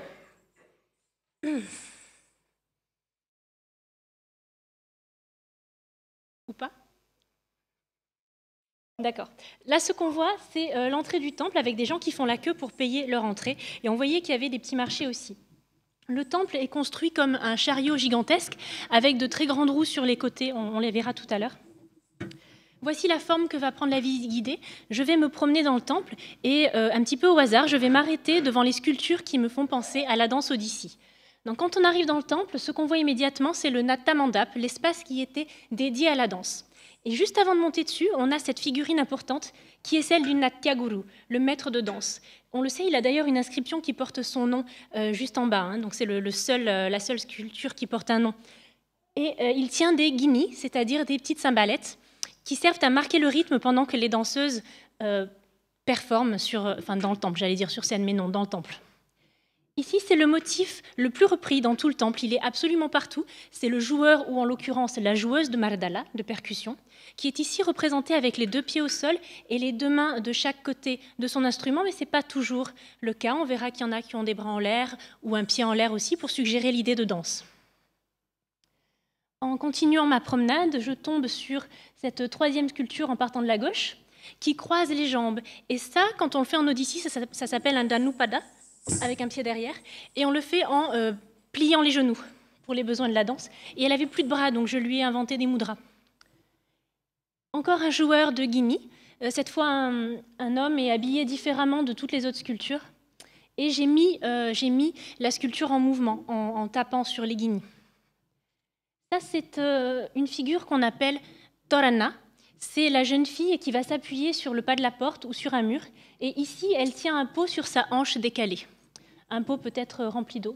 Ou pas? D'accord. Là, ce qu'on voit, c'est l'entrée du temple avec des gens qui font la queue pour payer leur entrée. Et on voyait qu'il y avait des petits marchés aussi. Le temple est construit comme un chariot gigantesque avec de très grandes roues sur les côtés. On les verra tout à l'heure. Voici la forme que va prendre la visite guidée. Je vais me promener dans le temple et un petit peu au hasard, je vais m'arrêter devant les sculptures qui me font penser à la danse Odissi. Donc, quand on arrive dans le temple, ce qu'on voit immédiatement, c'est le Natha Mandap, l'espace qui était dédié à la danse. Et juste avant de monter dessus, on a cette figurine importante qui est celle du Natya Guru, le maître de danse. On le sait, il a d'ailleurs une inscription qui porte son nom juste en bas. Donc c'est la seule sculpture qui porte un nom. Et il tient des guinis, c'est-à-dire des petites cymbalettes, qui servent à marquer le rythme pendant que les danseuses performent dans le temple, j'allais dire sur scène, mais non, dans le temple. Ici, c'est le motif le plus repris dans tout le temple. Il est absolument partout. C'est le joueur, ou en l'occurrence la joueuse de mardala, de percussion, qui est ici représentée avec les 2 pieds au sol et les 2 mains de chaque côté de son instrument, mais ce n'est pas toujours le cas. On verra qu'il y en a qui ont des bras en l'air ou un pied en l'air aussi pour suggérer l'idée de danse. En continuant ma promenade, je tombe sur cette 3e sculpture en partant de la gauche, qui croise les jambes. Et ça, quand on le fait en Odissi, ça s'appelle un Dhanupada, avec un pied derrière, et on le fait en pliant les genoux pour les besoins de la danse. Et elle avait plus de bras, donc je lui ai inventé des mudras. Encore un joueur de guini. Cette fois, un homme est habillé différemment de toutes les autres sculptures. Et j'ai mis la sculpture en mouvement, en tapant sur les guinis. Ça, c'est une figure qu'on appelle Torana. C'est la jeune fille qui va s'appuyer sur le pas de la porte ou sur un mur. Et ici, elle tient un pot sur sa hanche décalée. Un pot peut-être rempli d'eau.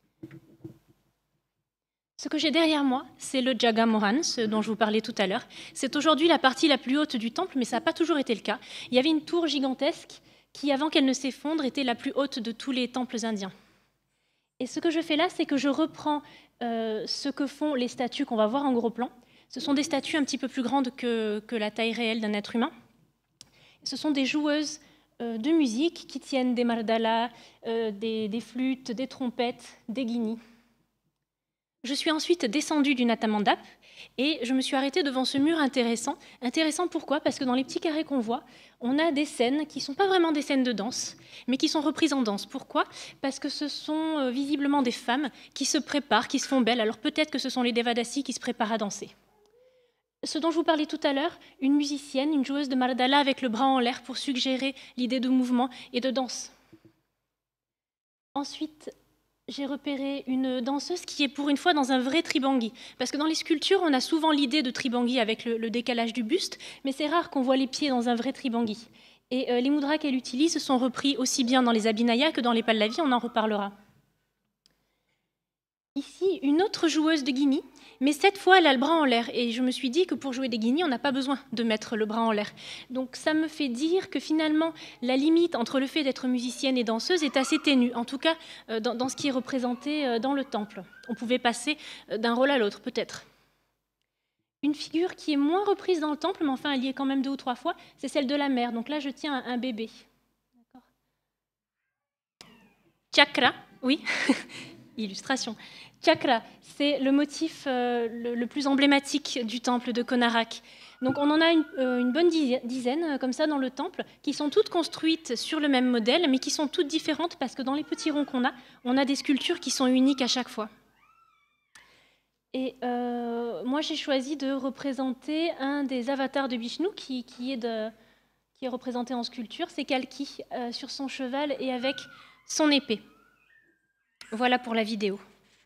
Ce que j'ai derrière moi, c'est le Jaga Mohan, ce dont je vous parlais tout à l'heure. C'est aujourd'hui la partie la plus haute du temple, mais ça n'a pas toujours été le cas. Il y avait une tour gigantesque qui, avant qu'elle ne s'effondre, était la plus haute de tous les temples indiens. Et ce que je fais là, c'est que je reprends ce que font les statues qu'on va voir en gros plan. Ce sont des statues un petit peu plus grandes que la taille réelle d'un être humain. Ce sont des joueuses de musique qui tiennent des mardalas, des flûtes, des trompettes, des guinis. Je suis ensuite descendue du Natha Mandap et je me suis arrêtée devant ce mur intéressant. Intéressant pourquoi? Parce que dans les petits carrés qu'on voit, on a des scènes qui ne sont pas vraiment des scènes de danse, mais qui sont reprises en danse. Pourquoi? Parce que ce sont visiblement des femmes qui se préparent, qui se font belles. Alors peut-être que ce sont les Devadasi qui se préparent à danser. Ce dont je vous parlais tout à l'heure, une musicienne, une joueuse de mardala avec le bras en l'air pour suggérer l'idée de mouvement et de danse. Ensuite, j'ai repéré une danseuse qui est pour une fois dans un vrai tribangi. Parce que dans les sculptures, on a souvent l'idée de tribangi avec le décalage du buste, mais c'est rare qu'on voit les pieds dans un vrai tribangi. Et les mudras qu'elle utilise sont repris aussi bien dans les abhinayas que dans les pallavis, on en reparlera. Ici, une autre joueuse de guini, mais cette fois, elle a le bras en l'air. Et je me suis dit que pour jouer des guinis, on n'a pas besoin de mettre le bras en l'air. Donc ça me fait dire que finalement, la limite entre le fait d'être musicienne et danseuse est assez ténue, en tout cas dans ce qui est représenté dans le temple. On pouvait passer d'un rôle à l'autre, peut-être. Une figure qui est moins reprise dans le temple, mais enfin, elle y est quand même 2 ou 3 fois, c'est celle de la mère. Donc là, je tiens un bébé. Chakra, oui. Illustration. Chakra, c'est le motif le plus emblématique du temple de Konarak. Donc on en a une bonne dizaine comme ça dans le temple, qui sont toutes construites sur le même modèle, mais qui sont toutes différentes parce que dans les petits ronds qu'on a, on a des sculptures qui sont uniques à chaque fois. Et moi, j'ai choisi de représenter un des avatars de Vishnu qui est représenté en sculpture. C'est Kalki sur son cheval et avec son épée. Voilà pour la vidéo.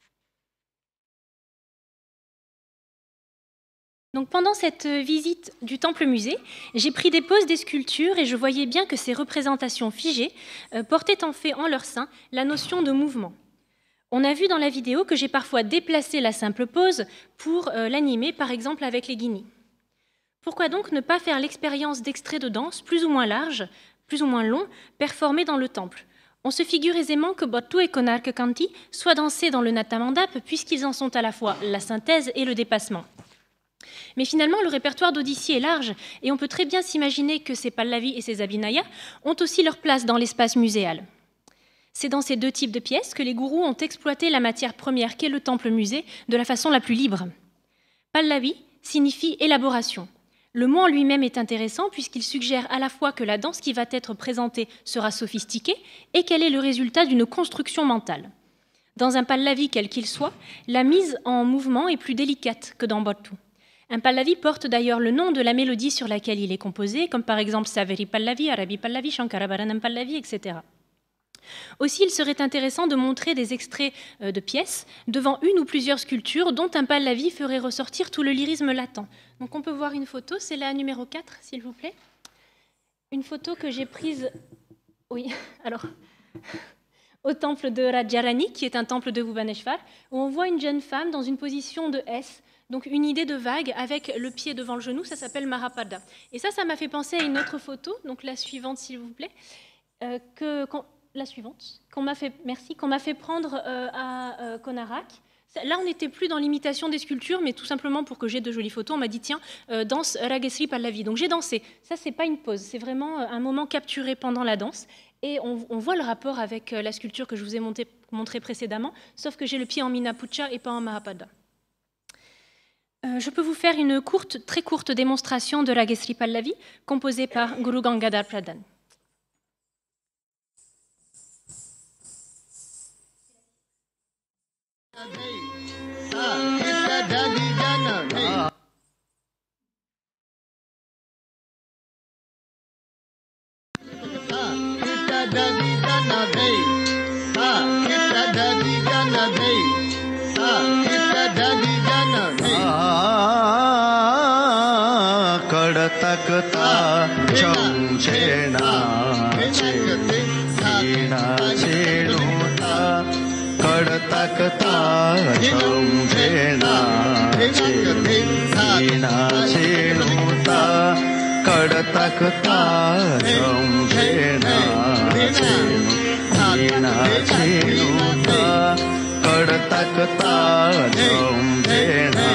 Donc pendant cette visite du temple-musée, j'ai pris des poses des sculptures et je voyais bien que ces représentations figées portaient en fait en leur sein la notion de mouvement. On a vu dans la vidéo que j'ai parfois déplacé la simple pose pour l'animer, par exemple avec les guinées. Pourquoi donc ne pas faire l'expérience d'extraits de danse plus ou moins larges, plus ou moins longs, performés dans le temple? On se figure aisément que Bottu et Konark Kanti soient dansés dans le Natamandap puisqu'ils en sont à la fois la synthèse et le dépassement. Mais finalement, le répertoire d'Odyssée est large et on peut très bien s'imaginer que ces Pallavis et ces Abhinayas ont aussi leur place dans l'espace muséal. C'est dans ces deux types de pièces que les gourous ont exploité la matière première qu'est le temple-musée de la façon la plus libre. Pallavi signifie élaboration. Le mot en lui-même est intéressant puisqu'il suggère à la fois que la danse qui va être présentée sera sophistiquée et qu'elle est le résultat d'une construction mentale. Dans un Pallavi quel qu'il soit, la mise en mouvement est plus délicate que dans Bottu. Un Pallavi porte d'ailleurs le nom de la mélodie sur laquelle il est composé, comme par exemple Saveri Pallavi, Arabi Pallavi, Shankarabaranam Pallavi, etc. Aussi, il serait intéressant de montrer des extraits de pièces devant une ou plusieurs sculptures dont un Pallavi ferait ressortir tout le lyrisme latent. Donc on peut voir une photo, c'est la numéro 4, s'il vous plaît. Une photo que j'ai prise, oui, alors, au temple de Radharani, qui est un temple de Bhubaneswar, où on voit une jeune femme dans une position de S, donc une idée de vague avec le pied devant le genou, ça s'appelle Mahapada. Et ça m'a fait penser à une autre photo, donc la suivante, s'il vous plaît, la suivante, qu'on m'a fait prendre à Konarak. Là, on n'était plus dans l'imitation des sculptures, mais tout simplement pour que j'ai de jolies photos, on m'a dit, tiens, danse Ragesri Pallavi. Donc j'ai dansé. Ça, c'est pas une pause, c'est vraiment un moment capturé pendant la danse. Et on voit le rapport avec la sculpture que je vous ai montrée précédemment, sauf que j'ai le pied en Minapucha et pas en Mahapada. Je peux vous faire une très courte démonstration de Ragesri Pallavi, composée par Guru Gangadhar Pradhan.
कडतकता चौचेना चेना चेणुता कडतकता चौचेना चेना चेणुता कडतकता चौचेना चेना चेणुता कडतकता चौचेना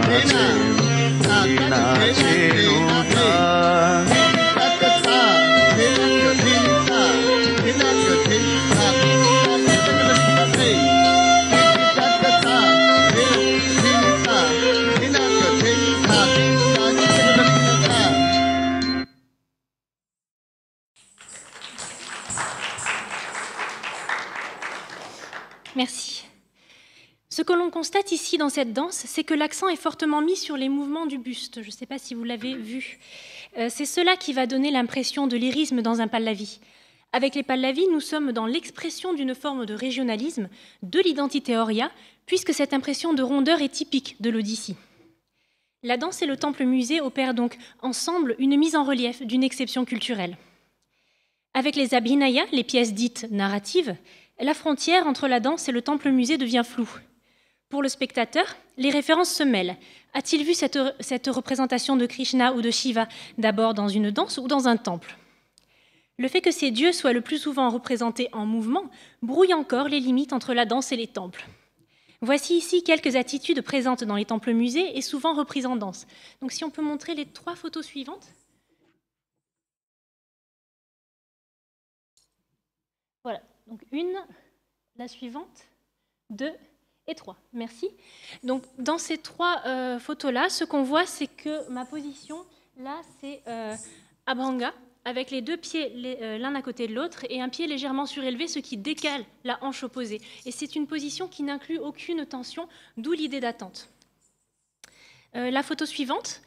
चेना चेणुता
Merci. Ce que l'on constate ici dans cette danse, c'est que l'accent est fortement mis sur les mouvements du buste. Je ne sais pas si vous l'avez vu. C'est cela qui va donner l'impression de lyrisme dans un Pallavi. Avec les Pallavis, nous sommes dans l'expression d'une forme de régionalisme, de l'identité Oria, puisque cette impression de rondeur est typique de l'Odyssée. La danse et le temple-musée opèrent donc ensemble une mise en relief d'une exception culturelle. Avec les Abhinayas, les pièces dites narratives, la frontière entre la danse et le temple-musée devient floue. Pour le spectateur, les références se mêlent. A-t-il vu cette représentation de Krishna ou de Shiva d'abord dans une danse ou dans un temple? Le fait que ces dieux soient le plus souvent représentés en mouvement brouille encore les limites entre la danse et les temples. Voici ici quelques attitudes présentes dans les temples-musées et souvent reprises en danse. Donc si on peut montrer les 3 photos suivantes. Voilà, donc une, la suivante, 2 et 3. Merci. Donc dans ces 3 photos-là, ce qu'on voit, c'est que ma position, là, c'est Abhanga, avec les 2 pieds l'un à côté de l'autre et un pied légèrement surélevé, ce qui décale la hanche opposée. Et c'est une position qui n'inclut aucune tension, d'où l'idée d'attente. La photo suivante.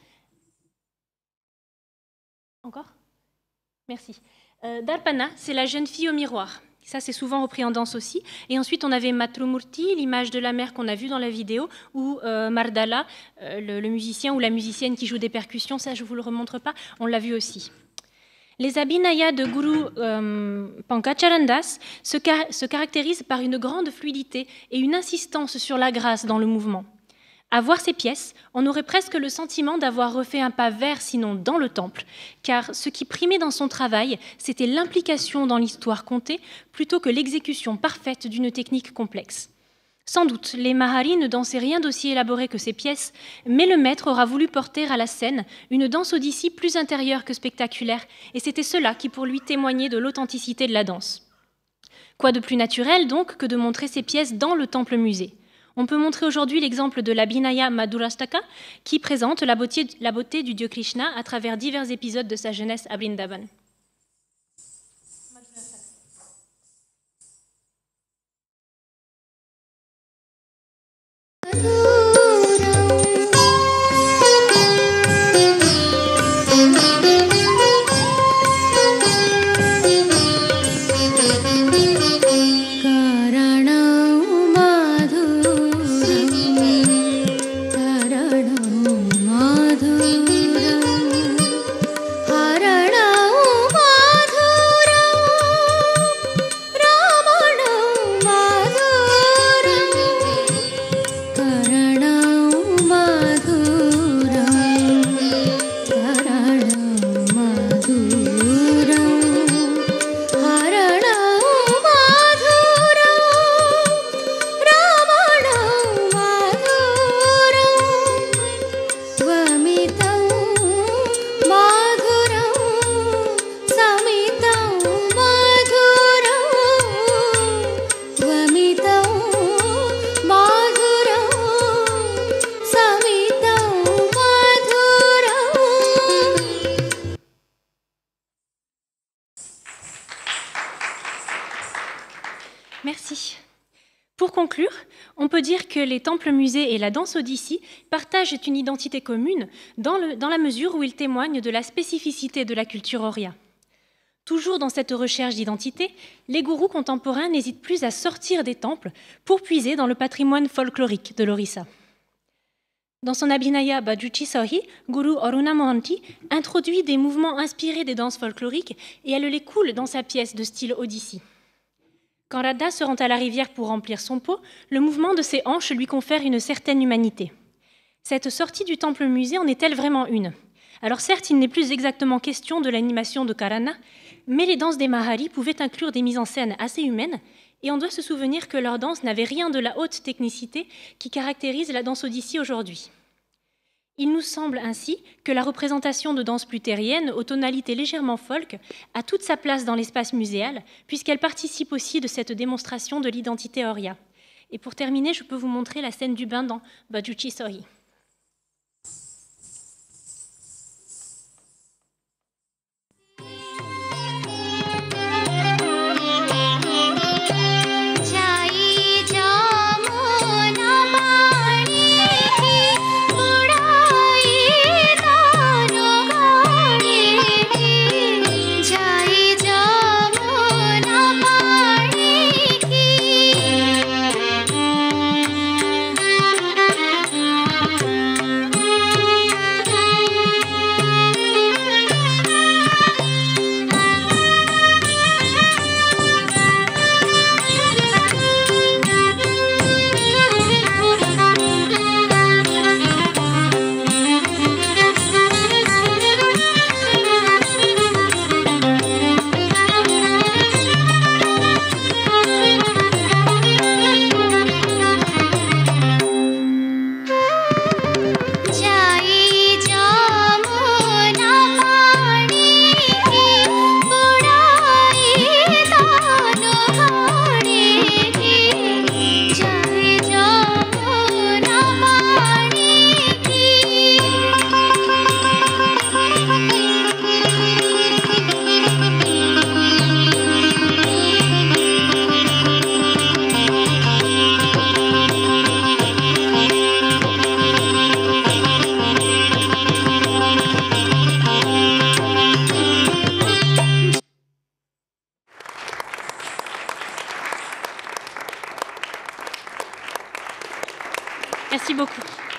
Encore? Merci. Darpana, c'est la jeune fille au miroir. Ça, c'est souvent repris en danse aussi. Et ensuite, on avait Matrumurti, l'image de la mère qu'on a vue dans la vidéo, ou Mardala, le musicien ou la musicienne qui joue des percussions. Ça, je ne vous le remontre pas, on l'a vu aussi. Les abhinayas de Guru Pankacharandas se caractérisent par une grande fluidité et une insistance sur la grâce dans le mouvement. À voir ces pièces, on aurait presque le sentiment d'avoir refait un pas vers, sinon dans le temple, car ce qui primait dans son travail, c'était l'implication dans l'histoire contée plutôt que l'exécution parfaite d'une technique complexe. Sans doute, les Maharis ne dansaient rien d'aussi élaboré que ces pièces, mais le maître aura voulu porter à la scène une danse odyssée plus intérieure que spectaculaire, et c'était cela qui pour lui témoignait de l'authenticité de la danse. Quoi de plus naturel donc que de montrer ces pièces dans le temple-musée? On peut montrer aujourd'hui l'exemple de l'Abhinaya Madhurastaka qui présente la beauté du dieu Krishna à travers divers épisodes de sa jeunesse à Vrindavan. Merci. Pour conclure, on peut dire que les temples-musées et la danse odyssée partagent une identité commune dans la mesure où ils témoignent de la spécificité de la culture Oriya. Toujours dans cette recherche d'identité, les gourous contemporains n'hésitent plus à sortir des temples pour puiser dans le patrimoine folklorique de l'Orissa. Dans son Abhinaya Bhajuchi Sohi, Guru Aruna Mohanty introduit des mouvements inspirés des danses folkloriques et elle les coule dans sa pièce de style odyssée. Quand Radha se rend à la rivière pour remplir son pot, le mouvement de ses hanches lui confère une certaine humanité. Cette sortie du temple-musée en est-elle vraiment une? Alors certes, il n'est plus exactement question de l'animation de Karana, mais les danses des Maharis pouvaient inclure des mises en scène assez humaines, et on doit se souvenir que leurs danses n'avaient rien de la haute technicité qui caractérise la danse odyssée aujourd'hui. Il nous semble ainsi que la représentation de danse plus terrienne, aux tonalités légèrement folk, a toute sa place dans l'espace muséal, puisqu'elle participe aussi de cette démonstration de l'identité Oriya. Et pour terminer, je peux vous montrer la scène du bain dans Bhajuchi Sohi. Merci beaucoup.